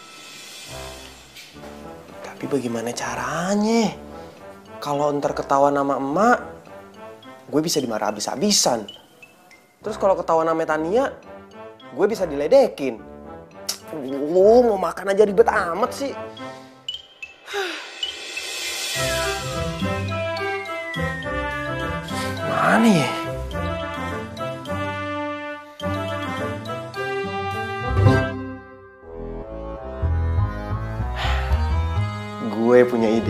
F: Tapi bagaimana caranya? Kalau ntar ketahuan sama emak, gue bisa dimarah habis-habisan. Terus kalau ketahuan sama Tania, gue bisa diledekin. Mau makan aja ribet amat sih. Mana ya? Gue punya ide.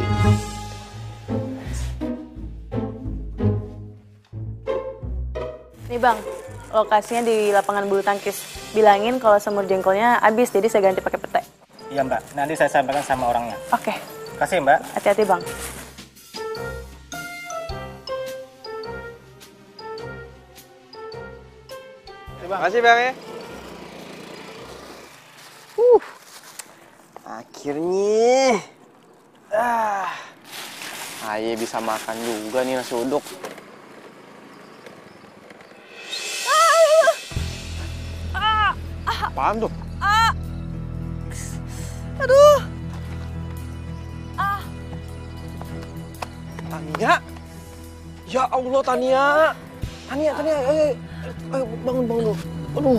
D: Nih Bang, lokasinya di lapangan bulu tangkis. Bilangin kalau semur jengkolnya habis, jadi saya ganti pakai pete.
N: Iya Mbak, nanti saya sampaikan sama orangnya.
D: Oke.
N: Kasih Mbak.
D: Hati-hati Bang.
N: Terima kasih Bang ya.
F: Akhirnya. Aye bisa makan juga nih nasi uduk. Apaan tuh?
B: Aduh.
F: Tania? Ya Allah Tania. Tania, ayo bangun dulu. Aduh.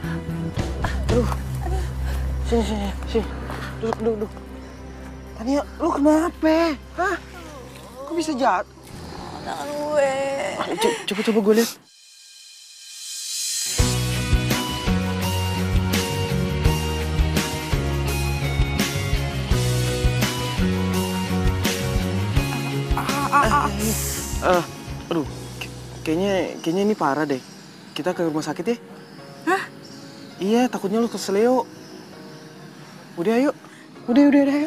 F: Sini. Duduk. Tania, lu kenapa? Hah? Kok bisa jatuh?
B: Tangan gue.
F: Coba gue lihat. Aduh, kayaknya ini parah deh. Kita ke rumah sakit ya?
B: Hah?
F: Iya, takutnya lu keseleo. Udah ayo. Udah ayo.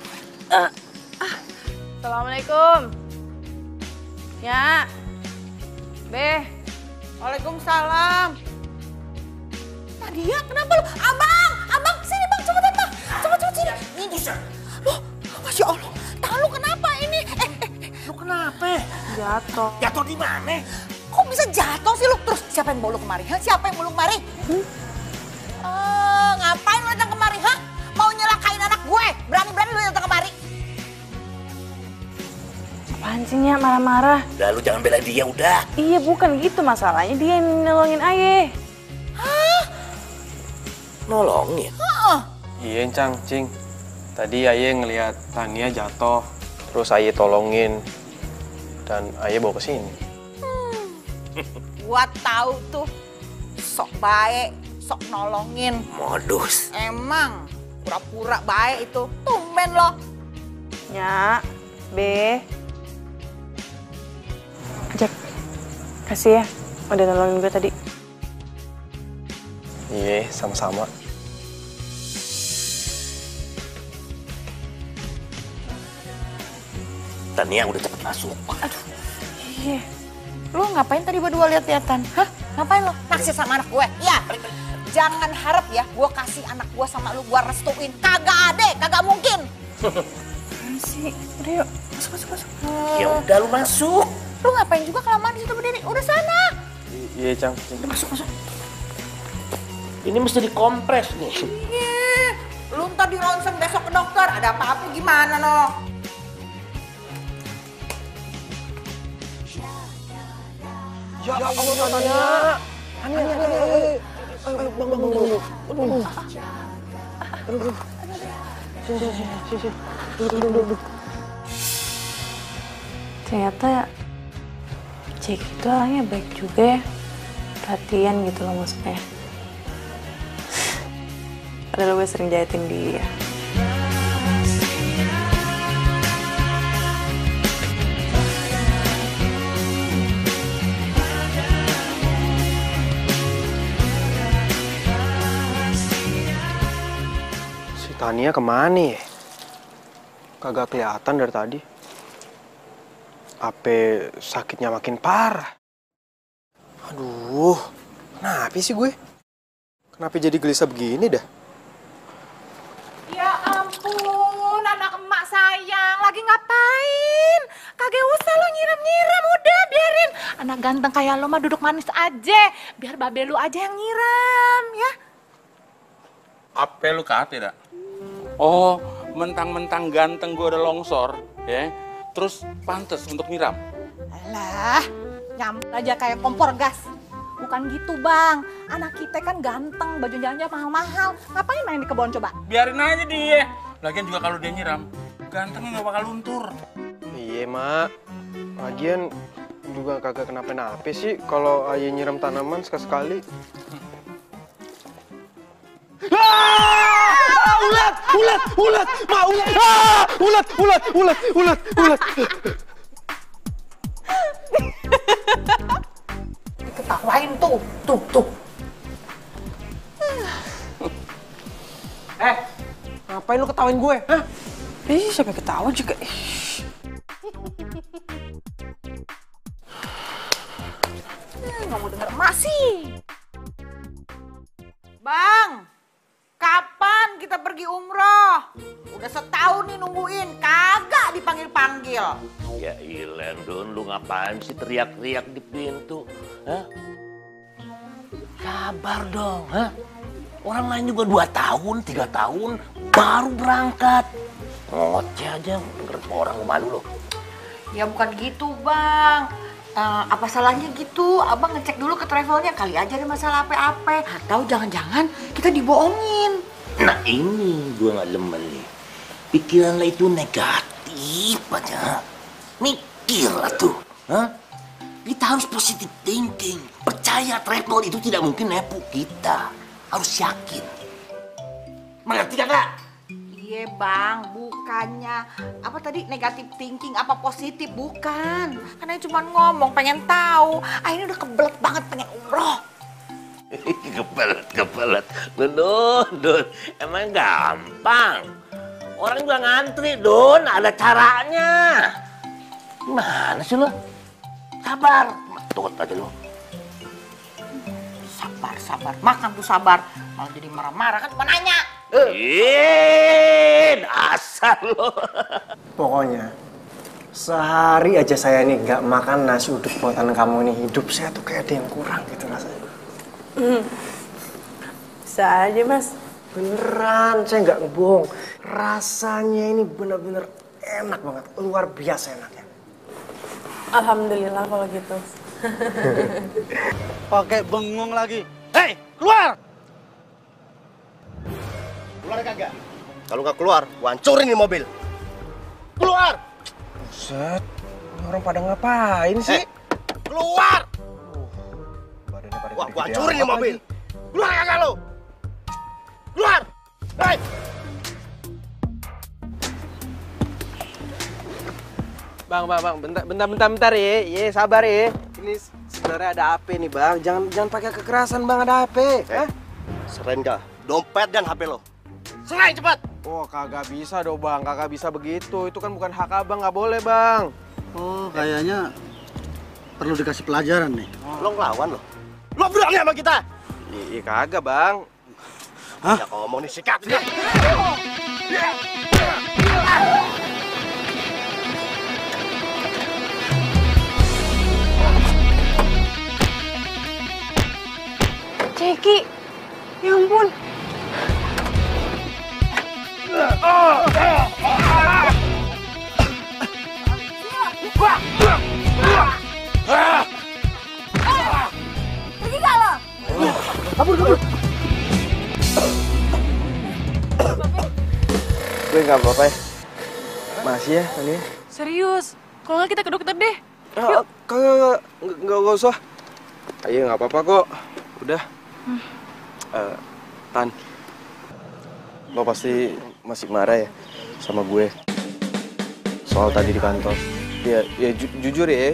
D: Assalamualaikum. Ya. Be.
B: Waalaikumsalam. Nadia, kenapa lu? Abang, sini bang, coba tentang. Coba sini. Ini. Loh, Masya Allah, tangan lu kenapa ini? Lu kenapa?
D: Jatuh.
A: Jatuh di mana?
B: Kok bisa jatuh sih lu? Terus siapa yang bawa lu kemari? Hah? Siapa yang bawa lu kemari? Ngapain lu datang kemari? Hah? Mau nyelakain anak gue? Berani-berani lu datang kemari?
D: Apaan sih Nya marah-marah?
A: Udah lu jangan bela dia udah.
D: Iya bukan gitu masalahnya, dia yang nolongin Aye.
B: Hah?
A: Nolongin?
F: Iya, Cing. Tadi Aye ngelihat Tania jatuh, terus Aye tolongin. Dan Aye bawa ke sini.
B: Gua tahu tuh. Sok baik, sok nolongin.
A: Modus.
B: Emang pura-pura baik itu. Tumben loh.
D: Nya, Be. Jack, kasih ya. Udah nolongin gue tadi.
F: Iya, sama-sama.
A: Tania udah cepet masuk.
B: Aduh, iya. Lu ngapain tadi berdua lihat-lihatan? Hah? Ngapain lo? Naksir sama anak gue? Iya. Jangan harap ya gue kasih anak gue sama lu gue restuin. Kagak ada, kagak mungkin.
D: Apaan sih? Udah yuk, masuk.
A: Ya udah lu masuk.
B: Lu ngapain juga kelamaan di situ berdiri? Udah sana.
F: Iya, Cang.
B: Masuk.
A: Ini mesti dikompres nih.
B: Iya. Lu ntar di ronsen besok ke dokter. Ada apa-apa gimana no?
F: Ya Allah, Tania. Ayo, bangun. Aduh. Sini. Duduk.
D: Ternyata Jack itu orangnya baik juga ya. Perhatian gitu loh maksudnya. Padahal gue sering jahatin dia.
F: Tania kemana ya? Kagak kelihatan dari tadi. Apa sakitnya makin parah? Aduh, kenapa sih gue? Kenapa jadi gelisah begini dah?
B: Ya ampun, anak emak sayang. Lagi ngapain? Kagak usah lo nyiram-nyiram, udah biarin. Anak ganteng kayak lo mah duduk manis aja. Biar babe lu aja yang nyiram, ya.
C: Apa lu kate dah? Oh, mentang-mentang ganteng gue udah longsor, ya. Terus pantes untuk nyiram.
B: Alah, nyampe aja kayak kompor gas. Bukan gitu bang, anak kita kan ganteng, baju jalannya mahal-mahal. Ngapain main di kebun coba?
C: Biarin aja dia. Lagian juga kalau dia nyiram, gantengnya gak bakal luntur.
F: Iya, Mak. Lagian juga kagak kenapa-napa sih kalau Aye nyiram tanaman sekali-sekali. Ulat! Ma, ulat!
B: Ketawain tuh.
H: Tuh. Ngapain lu ketawain gue? Hah?
D: Ih, siapa yang ketawa juga?
B: Nggak mau denger emak sih. Bang, kapan kita pergi umroh? Udah setahun nih nungguin, kagak dipanggil-panggil.
A: Ya ilen, Don, lu ngapain sih teriak-teriak di pintu? Hah? Sabar dong, hah? Orang lain juga 2 tahun, 3 tahun, baru berangkat. Ngoceh aja, denger orang malu loh.
B: Ya bukan gitu, Bang. Apa salahnya gitu? Abang ngecek dulu ke travelnya, kali aja ada masalah apa-apa. Atau jangan-jangan kita dibohongin.
A: Nah ini gue gak demen nih. Pikiran lo itu negatif aja. Mikir lah tuh. Hah? Kita harus positive thinking. Percaya travel itu tidak mungkin nepu kita. Harus yakin. Mengerti kakak?
B: Iya Bang, bukannya apa tadi negatif thinking apa positif, bukan. Karena cuma ngomong pengen tahu. Akhirnya udah kebelet banget pengen umroh.
A: Kebelet. Don, emang gampang. Orang juga ngantri, Don, ada caranya. Gimana sih lo? Sabar, tunggu aja lo.
B: Sabar. Makan tuh sabar. Malah jadi marah-marah kan cuma nanya.
A: Asal lo.
H: Pokoknya sehari aja saya nih nggak makan nasi uduk buatan kamu nih, hidup saya tuh kayak ada yang kurang gitu rasanya.
D: Bisa aja, Mas.
H: Beneran, saya nggak ngebohong. Rasanya ini bener-bener enak banget, luar biasa enaknya.
D: Alhamdulillah kalau gitu.
F: Pakai bengong lagi. Hei, keluar! Keluar kagak? Kalau nggak keluar, gua hancurin nih mobil. Keluar!
H: Buset, orang pada ngapain sih?
F: Keluar!
H: Badannya pada
F: Wah, gua
H: gede-gede
F: hancurin nih
H: amat
F: mobil.
H: lagi.
F: Keluar kagak lo? Keluar! Hei!
H: Bang, bentar ya. Ye, sabar ya. Ini sebenarnya ada apa nih, Bang? Jangan pakai kekerasan, Bang, ada apa? Hah?
F: Serain dah dompet dan HP lo. Serain cepat!
H: Oh, kagak bisa dong, Bang. Kagak bisa begitu. Itu kan bukan hak Abang, nggak boleh, Bang.
F: Oh, kayaknya perlu dikasih pelajaran nih. Lo ngelawan lo. Lo berani sama kita?
H: Iya, kagak, Bang.
F: Hah? Ya kalau ngomong nih sikat.
D: Ceki, ya ampun.
B: Pergi gak lo?
H: Kabur. Gue nggak apa-apa ya. Masih ya, Tania.
D: Serius, kalau nggak kita ke dokter deh.
H: Yuk. Kagak, nggak usah. Ayo, nggak apa-apa kok. Udah. Tan, lo pasti masih marah ya sama gue soal tadi di kantor. Ya jujur ya,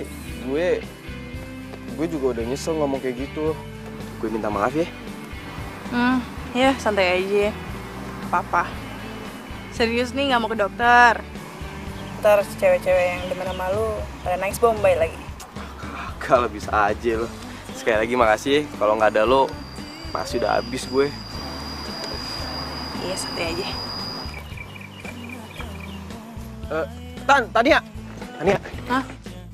H: gue juga udah nyesel ngomong kayak gitu. Gue minta maaf ya.
D: Ya santai aja. Papa. Serius nih nggak mau ke dokter. Ntar cewek-cewek yang demen sama lu pada nangis bombay lagi.
H: Kalau bisa aja lo. Sekali lagi makasih ya. Kalau nggak ada lo, pasti udah habis gue.
D: Iya, santai aja.
H: Tania.
D: Hah?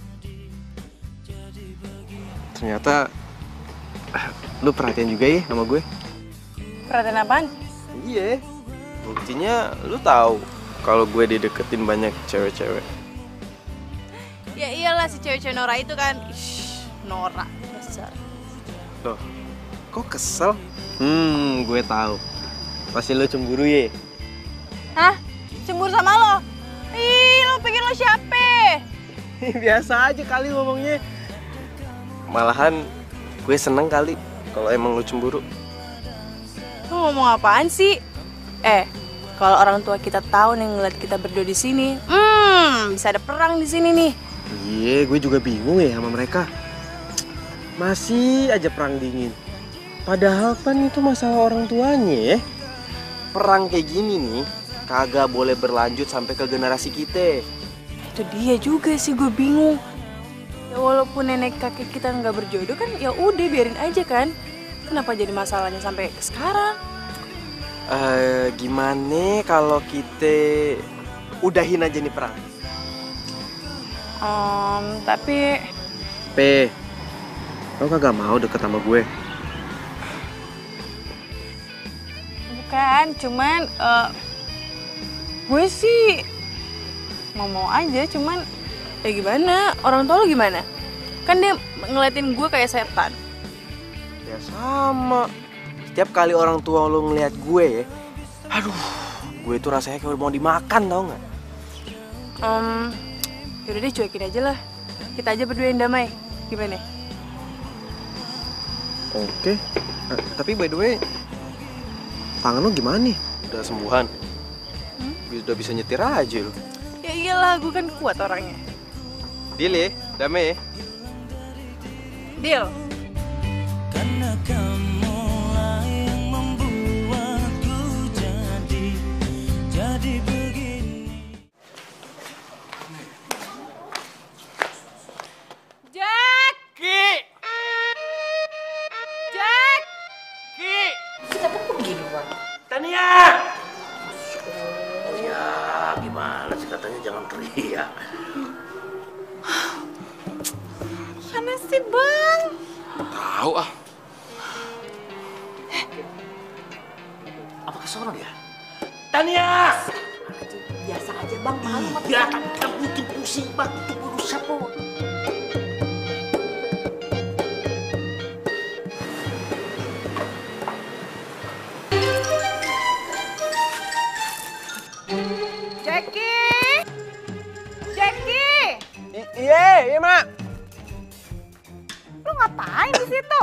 H: Ternyata lu perhatian juga ya sama gue.
D: Perhatian apaan?
H: Iya. Buktinya lu tahu kalau gue dideketin banyak cewek-cewek.
D: Ya iyalah si cewek-cewek Nora itu kan. Ish, Nora dasar.
H: Loh, kok kesel? Gue tahu. Pasti lu cemburu ya.
D: Hah? Cemburu sama lo? Ih, lo pikir lo siapa?
H: Biasa aja kali ngomongnya. Malahan gue seneng kali kalau emang lu cemburu.
D: Lo ngomong apaan sih? Kalau orang tua kita tahu nih ngeliat kita berdua di sini, bisa ada perang di sini nih.
H: Iya, gue juga bingung ya sama mereka.
F: Masih aja perang dingin. Padahal kan itu masalah orang tuanya ya. Perang kayak gini nih kagak boleh berlanjut sampai ke generasi kita.
D: Itu dia juga sih, gue bingung. Ya walaupun nenek kakek kita nggak berjodoh kan, ya udah biarin aja kan. Kenapa jadi masalahnya sampai sekarang?
F: Gimana kalau kita udahin aja nih perang?
D: Tapi...
F: Lo kagak mau deket sama gue?
D: Bukan, cuman gue sih mau aja, cuman ya gimana? Orang tua lo gimana? Kan dia ngeliatin gue kayak setan.
F: Ya sama. Setiap kali orang tua lo ngeliat gue ya, aduh, gue tuh rasanya kayak mau dimakan, tau nggak?
D: Yaudah deh, cuekin aja lah. Kita aja berdua yang damai. Gimana?
F: Oke. Tapi by the way, tangan lo gimana nih? Udah sembuhan? Udah bisa nyetir aja lo.
D: Ya iyalah, gue kan kuat orangnya.
F: Deal ya? Damai ya?
D: Deal.
O: Karena kamulah yang membuatku jadi begini.
D: Jack!
A: Ki!
D: Jack!
A: Ki!
B: Kita kan pergi luar.
A: Tania! Oh ya, gimana sih katanya jangan teriak.
D: Mana sih, Bang?
A: Tahu ah. Apa kesono dia? Tania!
B: Biasa aja Bang, malu mah.
A: Ya, tapi kan bikin pusing Bang, itu urus siapa?
D: Jackie! Jackie!
F: Iya, Mak.
B: Lu ngapain di situ?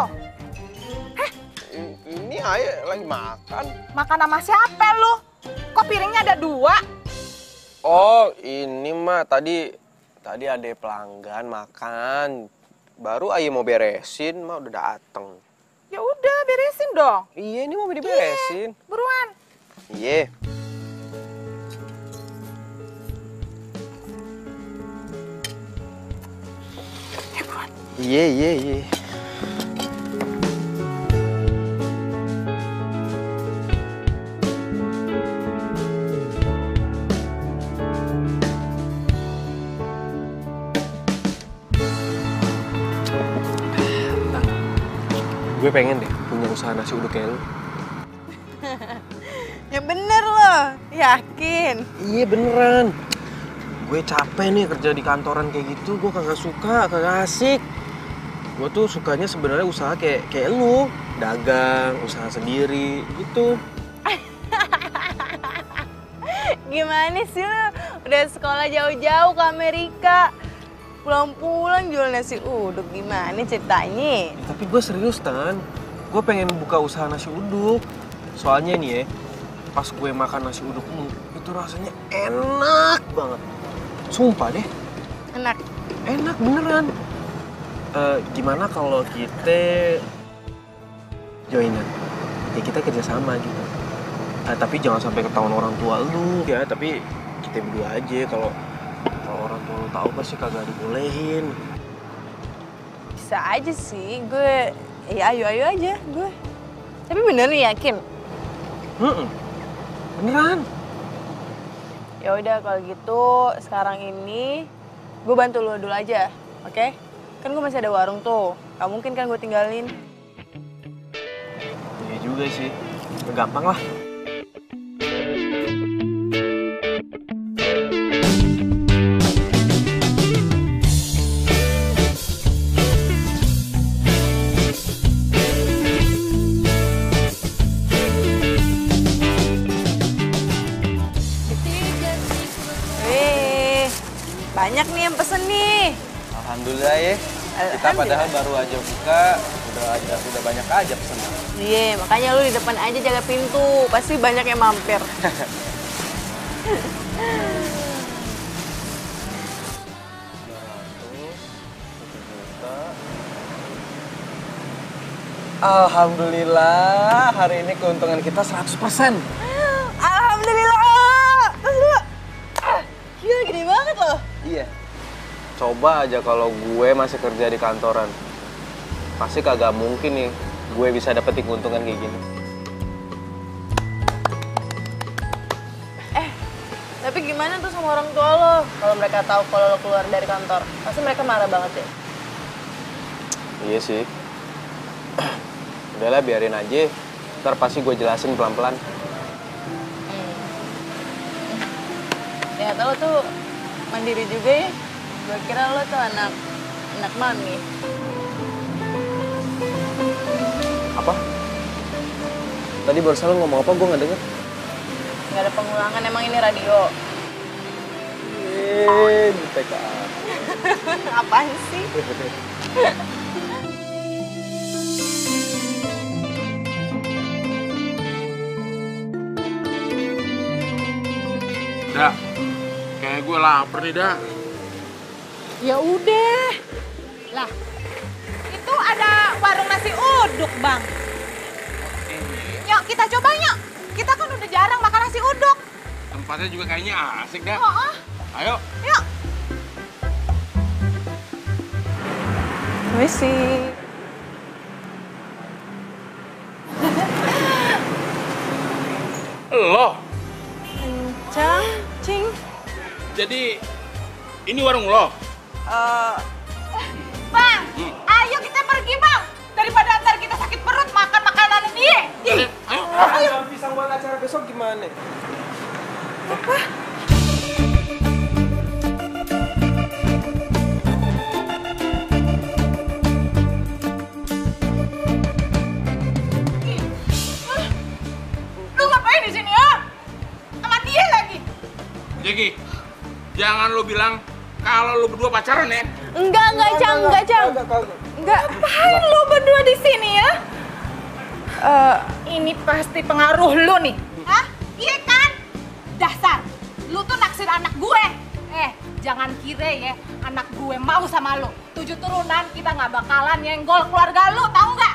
F: Ini Ayah lagi makan.
B: Makan sama siapa lu? Kok piringnya ada 2?
F: Oh, ini mah tadi ada pelanggan makan. Baru Ayah mau beresin, mah udah dateng.
B: Ya udah, beresin dong.
F: Iya, ini mau diberesin.
B: Buruan.
F: Iya. Iya. Gue pengen deh punya usaha nasi uduk kayak lu.
D: Ya bener loh, yakin?
F: Iya beneran. Gue capek nih kerja di kantoran kayak gitu, gue kagak suka, kagak asik. Gue tuh sukanya sebenarnya usaha kayak lu, dagang, usaha sendiri gitu.
D: Gimana sih lu? Udah sekolah jauh-jauh ke Amerika. Pulang-pulang jual nasi uduk, gimana ceritanya?
F: Ya, tapi gue serius, Tan. Gue pengen buka usaha nasi uduk. Soalnya nih ya, pas gue makan nasi uduk lu, itu rasanya enak banget. Sumpah deh.
D: Enak?
F: Enak beneran. Gimana kalau kita joinan? Ya kita kerjasama gitu. Tapi jangan sampai ketahuan orang tua lu ya. Tapi kita berdua aja. Kalau orang tua lu tahu pasti kagak dibolehin.
D: Bisa aja sih, gue ya ayo aja gue. Tapi bener nih yakin?
F: Beneran.
D: Ya udah kalau gitu sekarang ini gue bantu lu dulu aja, oke? Kan gue masih ada warung tuh, gak mungkin kan gue tinggalin.
F: Iya juga sih, gampang lah.
D: Banyak nih yang pesen nih.
F: Alhamdulillah ya. Kita padahal baru aja buka, udah banyak aja pesan.
D: Iya, makanya lu di depan aja jaga pintu. Pasti banyak yang mampir.
F: Alhamdulillah, hari ini keuntungan kita 100%.
D: Alhamdulillah. Terus dulu. Gila, gede banget loh.
F: Iya. Coba aja kalau gue masih kerja di kantoran. Pasti kagak mungkin nih gue bisa dapetin keuntungan kayak gini.
D: Tapi gimana tuh sama orang tua lo? Kalau mereka tahu kalau lo keluar dari kantor, pasti mereka marah banget ya?
F: Iya sih. Udahlah, biarin aja. Ntar pasti gue jelasin pelan-pelan.
D: Ternyata lo tuh mandiri juga ya. Gue kira lo tuh anak mami.
F: Apa? Tadi barusan lo ngomong apa? Gue nggak denger.
D: Nggak ada pengulangan, emang ini radio.
F: Di TKA.
D: Apaan sih?
C: Dak, kayak gue lapar nih, Dak.
B: Ya udah. Lah, itu ada warung nasi uduk, Bang. Yuk, kita coba yuk. Kita kan udah jarang makan nasi uduk.
C: Tempatnya juga kayaknya asik, Dak.
B: Oh.
C: Ayo.
B: Yuk.
D: Misi.
C: Lo?
D: Cing.
C: Jadi, ini warung lo?
B: Bang, ayo kita pergi, Bang. Daripada ntar kita sakit perut makan makanan dia.
F: Ayo. Pisang buat acara besok gimana?
B: Apa? Lu ngapain di sini ya? Sama dia lagi.
C: Jeki, jangan lo bilang kalau lo berdua pacaran ya.
D: Enggak, Cang. Enggak.
B: Ngapain lu berdua di sini ya? Ini pasti pengaruh lu nih. Hah? Iya kan? Dasar, lu tuh naksir anak gue. Jangan kira ya anak gue mau sama lu. 7 turunan kita nggak bakalan nyenggol keluarga lu, tahu nggak?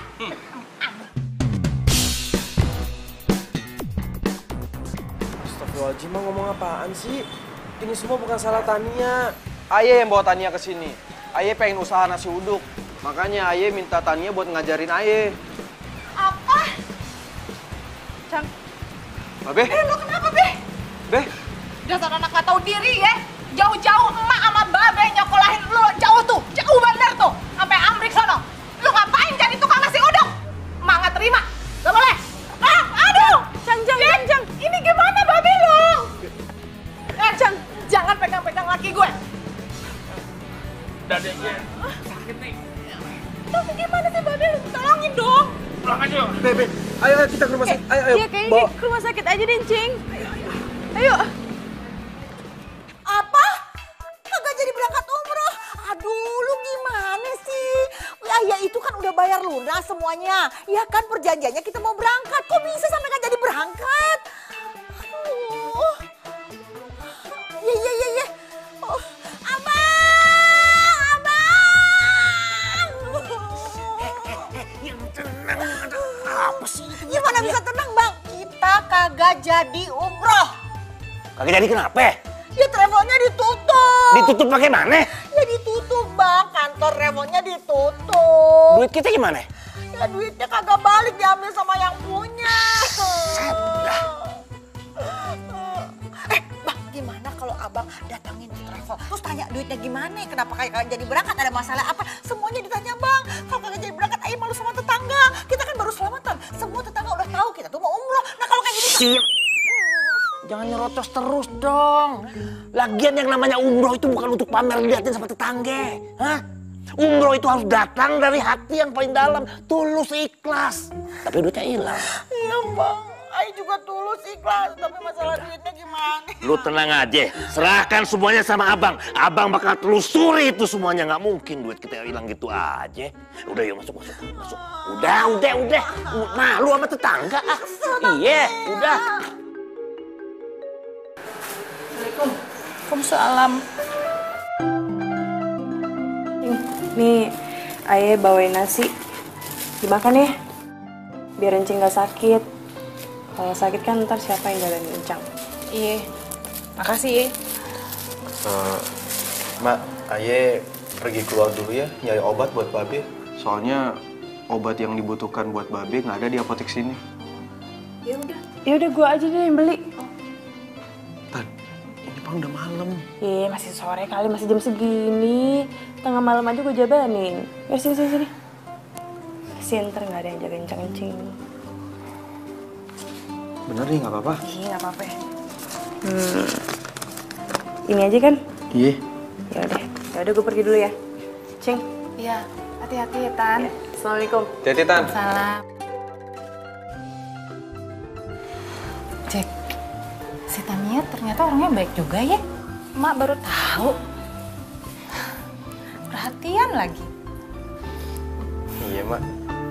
F: Astagfirullahaladzim, ngomong apaan sih? Ini semua bukan salah Tania. Aye yang bawa Tania ke sini. Aye pengen usaha nasi uduk. Makanya Aye minta Tania buat ngajarin Aye.
B: Apa?
D: Cang.
F: Be?
B: Lu kenapa, Be?
F: Be?
B: Dasar anak gak tahu diri ya. Jauh-jauh emak sama babe nyokolahin lu jauh tuh. Jauh bener tuh. Sampai Amrik sono. Lu ngapain jadi tukang nasi uduk? Emak gak terima. Gak boleh. Aduh.
D: Cang.
B: Ini gimana babe lu? Cang, jangan pegang-pegang laki gue.
C: Dadanya sakit nih.
B: Tapi gimana sih babe? Tolongin dong.
C: Pulang aja.
F: Be. Ayo kita ke rumah sakit. Ayo.
D: Iya, kayaknya ke rumah sakit aja deh, Cing. Ayo.
B: Apa? Kagak jadi berangkat umroh? Aduh, lu gimana sih? Ya itu kan udah bayar lunas semuanya. Ya kan perjanjiannya kita mau berangkat. Kok bisa sampai gak jadi berangkat? Aduh. Iya. Oh, abang.
A: Yang tenang, apa sih?
B: Gimana bisa tenang, Bang? Kita kagak jadi umroh.
A: Kagak jadi kenapa?
B: Ya travelnya ditutup.
A: Ditutup pakai mana?
B: Ya ditutup, Bang. Kantor travelnya ditutup.
A: Duit kita gimana?
B: Ya duitnya kagak balik, diambil sama yang punya. Bang, gimana kalau abang datangin travel, terus tanya duitnya gimana, kenapa kagak jadi berangkat, ada masalah apa? Semuanya ditanya, Bang. Kalau kagak jadi berangkat, ayo malu sama tetangga. Kita kan baru selamatan, semua tetangga udah tahu kita tuh mau umroh. Nah kalau kayak gini...
A: Siap. Jangan nyerocos terus dong. Lagian yang namanya umroh itu bukan untuk pamer dilihatin sama tetangga. Hah? Umroh itu harus datang dari hati yang paling dalam, tulus ikhlas. Tapi duitnya hilang.
B: Iya, Bang. Ayo juga tulus ikhlas, tapi masalah duitnya gimana?
A: Lu tenang aja, serahkan semuanya sama abang. Abang bakal telusuri itu semuanya, nggak mungkin duit kita hilang gitu aja. Udah yuk masuk. Udah. Malu sama tetangga. Iya, udah.
D: Waalaikumsalam. Nih, Ayah bawain nasi. Dimakan ya. biar Encing nggak sakit. Kalau sakit kan ntar siapa yang jagain Encang?
K: Iya, makasih.
F: Mak, Aye pergi keluar dulu ya, nyari obat buat Babe. Soalnya obat yang dibutuhkan buat Babe nggak ada di apotek sini.
D: Ya udah gue aja deh yang beli.
F: Tan, ini Pak udah malam.
D: Masih sore kali, masih jam segini. Tengah malam aja gue jabanin. Ya sini. Kasian ntar nggak ada yang jagain Encing.
F: Bener nih, nggak apa-apa.
D: Iya, nggak apa-apa. Ini aja kan?
F: Iya.
D: Ya udah gue pergi dulu ya. Cing.
K: Iya, hati-hati ya, Tan.
D: Assalamualaikum.
F: Hati-hati, Tan.
K: Salam. Cek, si Tania ternyata orangnya baik juga ya. Mak baru tahu. Perhatian lagi.
F: Iya, Mak.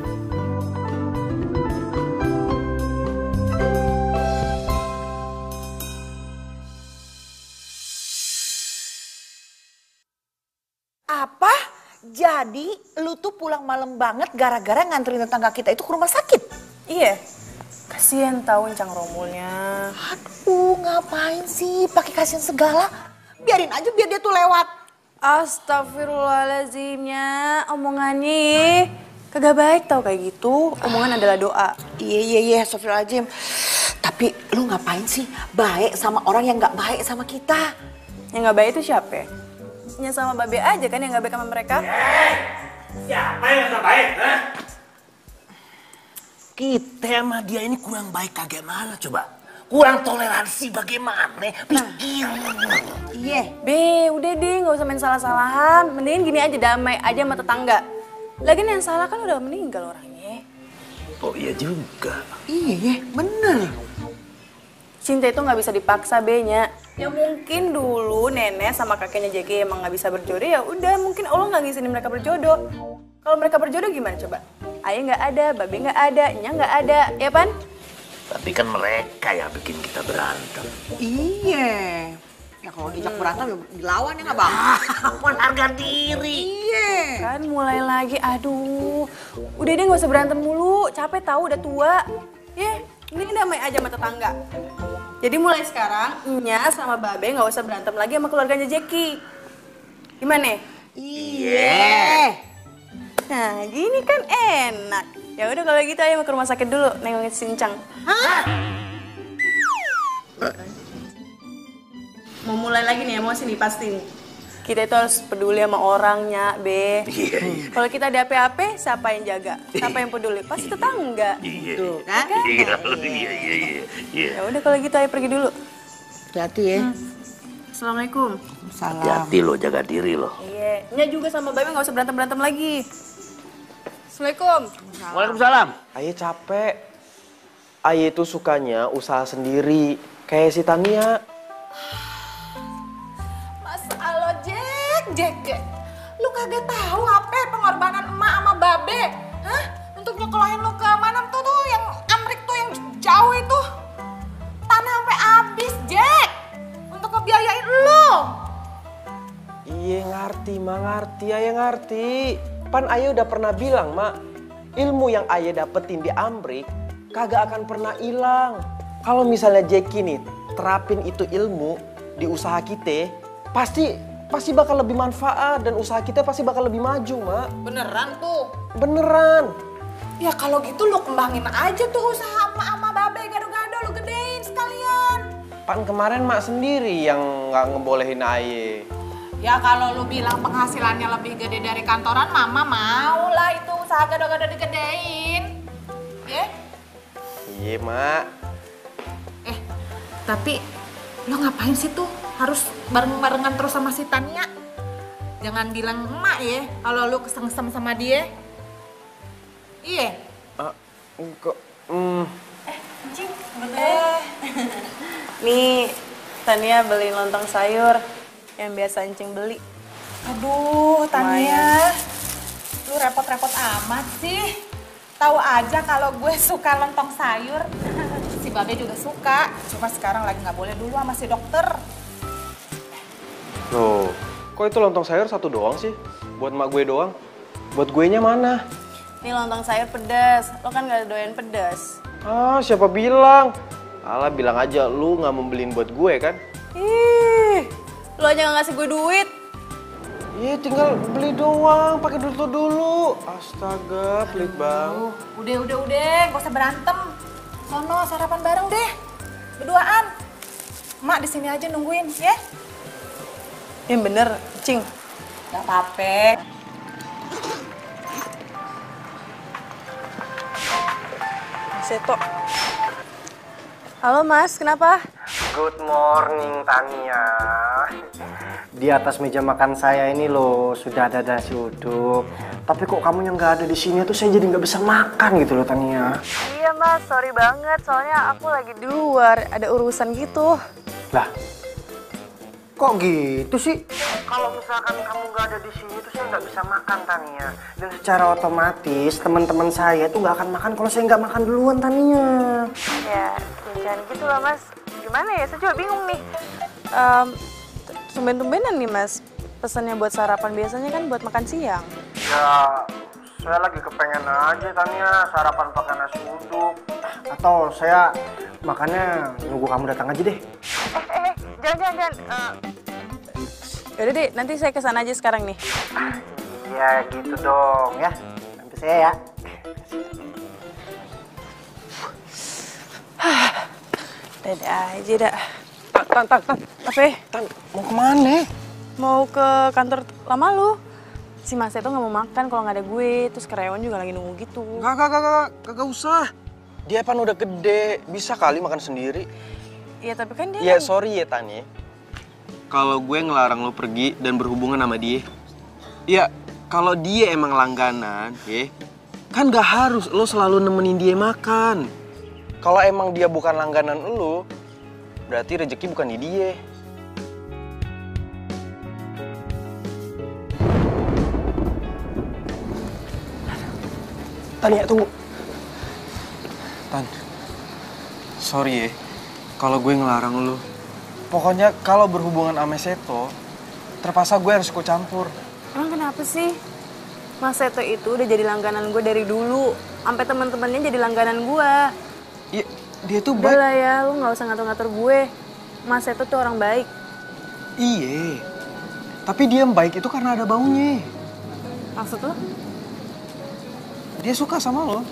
B: Apa? Jadi lu tuh pulang malam banget gara-gara nganterin tetangga kita itu ke rumah sakit?
D: Iya. Kasian tahu Encang Romulnya.
B: Aduh, ngapain sih pakai kasihan segala? Biarin aja biar dia tuh lewat.
D: Astagfirullahaladzimnya, omongannya kagak baik tau kayak gitu. Omongan adalah doa.
B: Iya, astagfirullahaladzim. Tapi lu ngapain sih baik sama orang yang nggak baik sama kita?
D: Yang nggak baik itu siapa? Ya sama Babe aja kan yang nggak baik sama mereka.
A: Siapa yang nggak baik? Hah? Kita sama dia ini kurang baik bagaimana coba? Kurang toleransi bagaimana? Pikir.
D: Iya. Udah deh nggak usah main salah-salahan. Mendingan gini aja, damai aja sama tetangga. Lagian yang salah kan udah meninggal orangnya.
A: Oh iya juga.
B: Iya, bener.
D: Cinta itu nggak bisa dipaksa, Be-nya. Ya mungkin dulu nenek sama kakeknya JG emang nggak bisa berjodoh, ya udah mungkin Allah nggak ngizinin mereka berjodoh. Kalau mereka berjodoh gimana coba? Ayah nggak ada, Babe nggak ada, Nya nggak ada, ya Pan?
A: Tapi kan mereka yang bikin kita berantem.
B: Iya. Ya kalau diajak berantem ya dilawan ya nggak bang?
A: Harga diri.
B: Iya.
D: Kan mulai lagi, aduh. Udah deh nggak usah berantem mulu, capek tahu udah tua. Ya, ini damai aja sama tetangga. Jadi mulai sekarang, Nya sama Babe nggak usah berantem lagi sama keluarganya Jeki. Gimana?
B: Iya.
D: Nah, gini kan enak. Ya udah kalau gitu ayo ke rumah sakit dulu, nengokin si Encang.
B: Hah?
D: Mau mulai lagi nih emosi nih pasti nih. Kita itu harus peduli sama orangnya, Be. Kalau kita ada apa-apa, siapa yang jaga? Siapa yang peduli? Pasti tetangga.
A: Iya.
D: Kan?
A: Iya.
D: Ya udah kalau gitu ayo pergi dulu.
B: Hati-hati ya.
D: Assalamualaikum.
B: Salam.
A: Hati-hati lo, jaga diri lo.
D: Iya. Nya juga sama Babe nggak usah berantem-berantem lagi. Assalamualaikum.
A: Waalaikumsalam.
F: Aye capek. Aye itu sukanya usaha sendiri. Kayak si Tania.
K: Halo Jack. Lu kagak tahu apa pengorbanan emak sama Babe? Hah? Untuk nyekolahin lu ke mana tuh yang Amrik tuh yang jauh itu. Tanah sampai habis, Jack. Untuk ngebiayain lu.
F: Iya ngerti, Mak, ngerti. Aye ngerti. Pan Aye udah pernah bilang, Mak. Ilmu yang Aye dapetin di Amrik kagak akan pernah hilang. Kalau misalnya Jeki nih terapin itu ilmu di usaha kita, pasti bakal lebih manfaat dan usaha kita pasti bakal lebih maju, Mak.
K: Beneran tuh.
F: Beneran.
K: Ya kalau gitu lu kembangin aja tuh usaha emak sama Babe, gado-gado lu gedein sekalian.
F: Pan kemarin Mak sendiri yang nggak ngebolehin Aye.
K: Ya kalau lu bilang penghasilannya lebih gede dari kantoran, Mama mau lah itu usaha gado-gado digedein. Ya?
F: Iya, Mak.
K: Tapi lo ngapain sih tuh harus bareng-barengan terus sama si Tania? Jangan bilang emak ya kalau lu kesengsem sama dia. Iya.
F: Enggak.
D: Cing, nih Tania beli lontong sayur yang biasa Encing beli.
K: Aduh, Tania. Lu repot-repot amat sih. Tahu aja kalau gue suka lontong sayur. Si Babe juga suka. Cuma sekarang lagi nggak boleh dulu sama si dokter.
F: Loh, kok itu lontong sayur satu doang sih? Buat mak gue doang? Buat guenya mana?
D: Ini lontong sayur pedas. Lo kan gak doyan pedas.
F: Ah, siapa bilang? Alah, bilang aja lu nggak mau beliin buat gue kan?
D: Ih, lo aja gak ngasih gue duit.
F: Iya, tinggal beli doang, pakai duit lu dulu. Astaga, pelit banget.
K: Udah, gak usah berantem. Sono sarapan bareng deh, berduaan. Mak di sini aja nungguin, ya?
D: Yang bener, Cing.
K: Gak apa-apa.
D: Seto. Halo Mas, kenapa?
H: Good morning Tania. Di atas meja makan saya ini loh sudah ada nasi uduk. Tapi kok kamu yang nggak ada di sini tuh saya jadi nggak bisa makan gitu loh Tania.
D: Iya Mas, sorry banget. Soalnya aku lagi di luar, ada urusan gitu.
H: Lah, kok gitu sih? Kalau misalkan kamu nggak ada di sini tuh saya nggak bisa makan Tania. Dan secara otomatis teman-teman saya tuh nggak akan makan kalau saya nggak makan duluan Tania.
D: Ya, jangan gitu lah Mas. Gimana ya, saya juga bingung nih. Tumben-tumbenan nih Mas. Pesannya buat sarapan, biasanya kan buat makan siang.
H: Ya, saya lagi kepengen aja Tania sarapan pakai nasi uduk. Atau saya makannya nunggu kamu datang aja deh.
D: Jangan. Yaudah deh, nanti saya kesana aja sekarang nih.
H: Iya gitu dong ya. Nanti saya ya.
D: Dadah aja dah.
F: Tan.
D: Apa?
F: Tan, mau kemana?
D: Mau ke kantor lama lu. Si Mas itu nggak mau makan kalau nggak ada gue. Terus karyawan juga lagi nunggu gitu.
F: Kagak usah. Dia kan udah gede, bisa kali makan sendiri.
D: Iya tapi kan dia.
F: Ya sorry ya Tani. Kalau gue ngelarang lo pergi dan berhubungan sama dia. Ya kalau dia emang langganan, ya kan gak harus lo selalu nemenin dia makan. Kalau emang dia bukan langganan lo, berarti rezeki bukan di dia. Tania, tunggu. Tan, sorry ya, kalau gue ngelarang lo. Pokoknya kalau berhubungan sama Seto, terpaksa gue harus ikut campur.
D: Emang kenapa sih? Mas Seto itu udah jadi langganan gue dari dulu. Sampai teman-temannya jadi langganan gue.
F: Iya, dia tuh baik.
D: Udah lah ya, lu gak usah ngatur-ngatur gue. Mas Seto tuh orang baik.
F: Iya, tapi dia baik itu karena ada baunya.
D: Maksud lo?
F: Dia suka sama lo.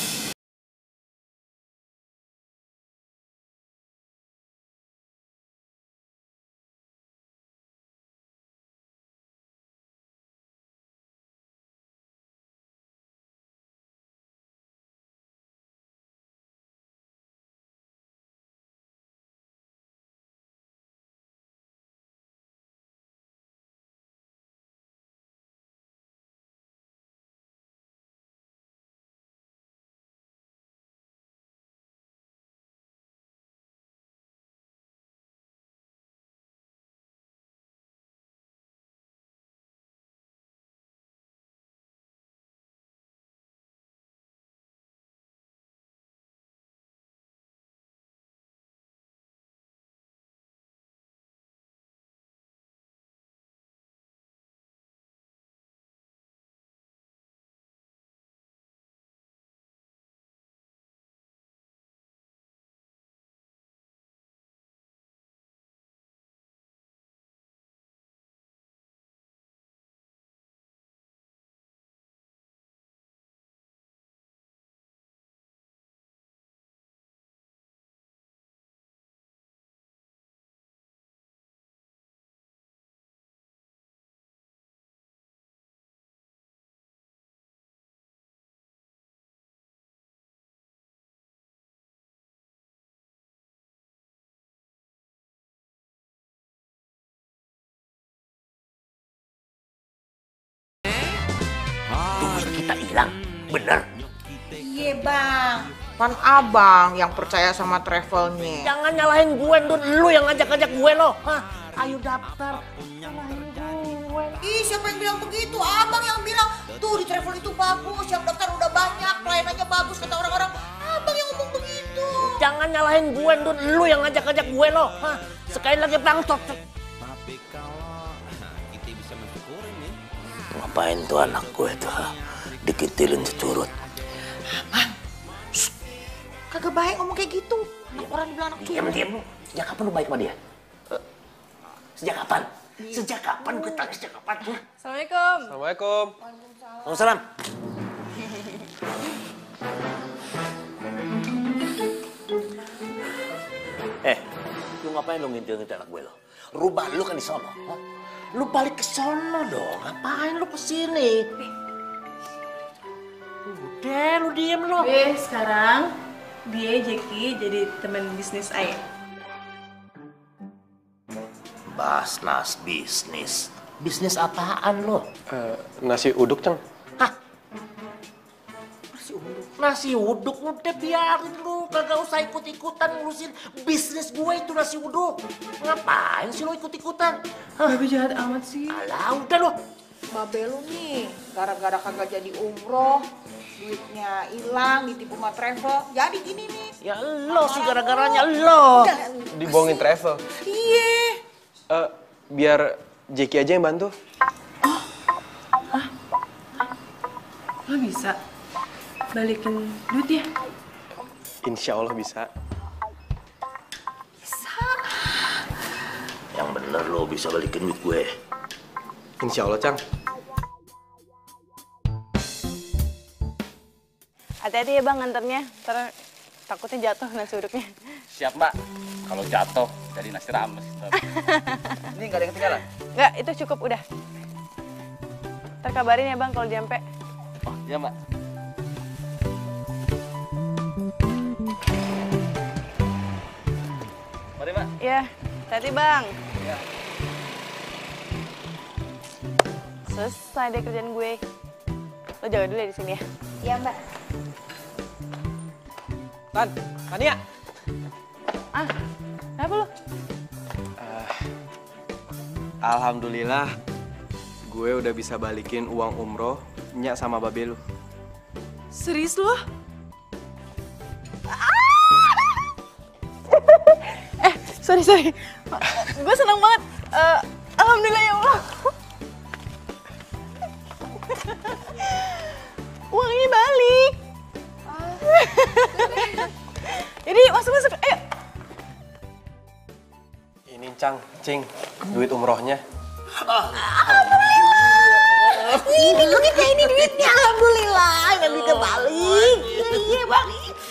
A: Duit kita hilang, bener?
B: Iya bang, kan abang yang percaya sama travelnya.
A: Jangan nyalahin gue, Dun. Lu yang ngajak-ngajak gue lo. Hah? Ayo daftar.
B: Ih, siapa yang bilang begitu? Abang yang bilang, tuh di travel itu bagus, yang daftar udah banyak, pelayanannya bagus, kata orang-orang. Abang yang ngomong begitu.
A: Jangan nyalahin gue, Dun. Lu yang ngajak-ngajak gue lo. Hah? Sekali lagi bangstot. Ngapain tuh anak gue tuh? dikitilin securut.
B: Kagak baik ngomong kayak gitu. Anak orang dibilang anak curut.
A: Diam lu. Sejak kapan lu baik sama dia? Sejak kapan? Sejak kapan gue tanya sejak kapan?
D: Assalamualaikum.
F: Assalamualaikum.
A: Waalaikumsalam. Lu ngapain lu ngintil-ngintil anak gue lo? Rumah lu kan di sono. Huh? Lu balik ke sono dong. Ngapain lu kesini? Udah, lu diem lu.
D: Sekarang dia Jackie jadi teman bisnis Ayah.
A: Basnas bisnis. Bisnis apaan lo?
F: Nasi uduk, Cang.
A: Nasi uduk udah biarin lu, kagak usah ikut-ikutan ngurusin bisnis gue itu nasi uduk. Ngapain sih lo ikut-ikutan?
D: Babe jahat amat sih.
A: Alah, udah lo.
B: Babe lu nih, gara-gara kagak jadi umroh, duitnya hilang, ditipu sama travel, jadi gini nih.
A: Ya lo sih gara-garanya lo.
F: Dibohongin travel.
B: Iya.
F: Biar Jackie aja yang bantu.
D: Lo bisa balikin duit ya?
F: Insya Allah bisa.
A: Yang bener lo bisa balikin duit gue.
F: Insya Allah, Cang.
D: Hati-hati ya Bang nganternya, ntar takutnya jatuh nasi uduknya.
M: Siap, Mbak. Kalau jatuh jadi nasi rames. Ini nggak ada yang ketinggalan?
D: Nggak, itu cukup udah. Ntar kabarin ya Bang kalau nyampe.
M: Oh, iya, Mbak. Mari, Mbak.
D: Iya, hati-hati Bang.
M: Iya.
D: Selesai deh kerjaan gue. Lo jaga dulu ya di sini ya.
B: Iya Mbak.
F: Tania.
D: Kenapa lo?
F: Alhamdulillah, gue udah bisa balikin uang umroh Nyak sama Babe lu.
D: Serius lo? Sorry. Gue seneng banget. Alhamdulillah ya Allah. Uang ini balik. Jadi masuk. Ayo.
F: Ini Cing, duit umrohnya.
B: Ini duitnya, alhamdulillah. Yang duitnya balik. Iya Bang.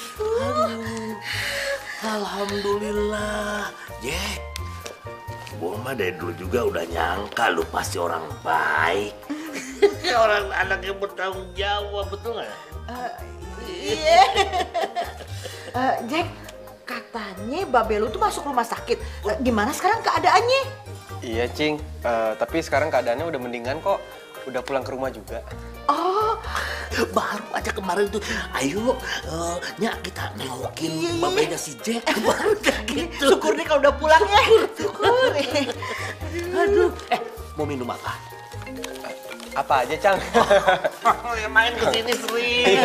A: Alhamdulillah. Jack, gue mah dari dulu juga udah nyangka lu pasti orang baik. Orang anak yang bertanggung jawab, betul nggak?
B: Iya. Jack, katanya Babe lu tuh masuk rumah sakit. Gimana sekarang keadaannya?
F: Iya, Cing. Tapi sekarang keadaannya udah mendingan kok. Udah pulang ke rumah juga.
A: Oh, baru aja kemarin tuh. Ayo, Nyak kita nengokin babenya si Jack. Baru gitu.
B: Syukur deh kalau udah pulang ya. Syukur.
A: Aduh, mau minum apa?
F: Apa aja, Cang?
A: Yang main kesini sering.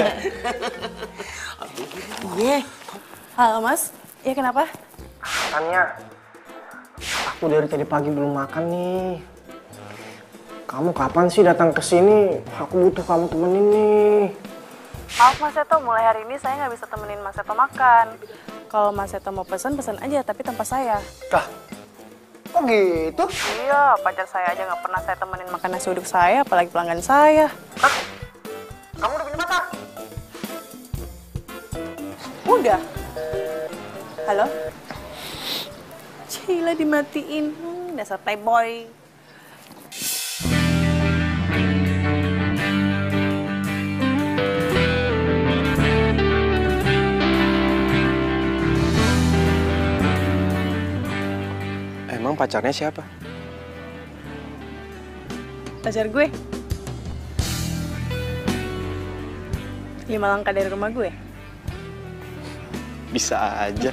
D: Iya. Halo Mas, ya kenapa?
H: Tanya, aku dari tadi pagi belum makan nih. Kamu kapan sih datang ke sini? Aku butuh kamu temenin nih.
D: Maaf Mas Seto, mulai hari ini saya nggak bisa temenin Mas Seto makan. Kalau Mas Seto mau pesan aja, tapi tanpa saya.
H: Kah? Kok gitu?
D: Iya, pacar saya aja nggak pernah saya temenin makan nasi uduk saya, apalagi pelanggan saya.
H: Kamu udah punya pacar?
D: Udah. Halo? Cila dimatiin. Dasar playboy.
F: Emang pacarnya siapa?
D: Pacar gue. 5 langkah dari rumah gue.
F: Bisa aja.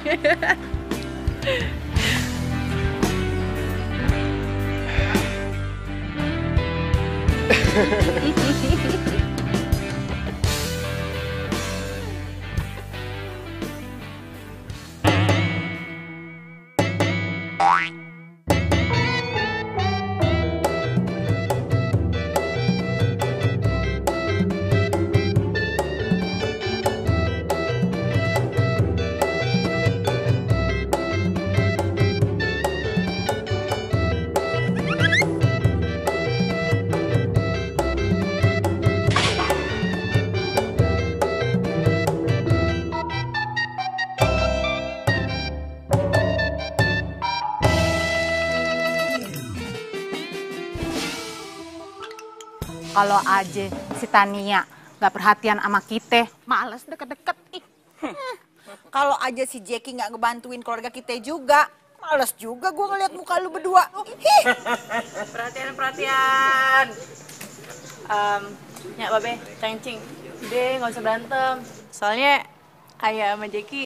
B: Kalau aja si Tania nggak perhatian sama kita, males deket-deket.
P: Kalau aja si Jackie nggak ngebantuin keluarga kita juga, males juga gue ngeliat muka lu berdua.
D: Perhatian. Ya Babe, cengcing. Udah nggak usah berantem. Soalnya Ayah sama Jackie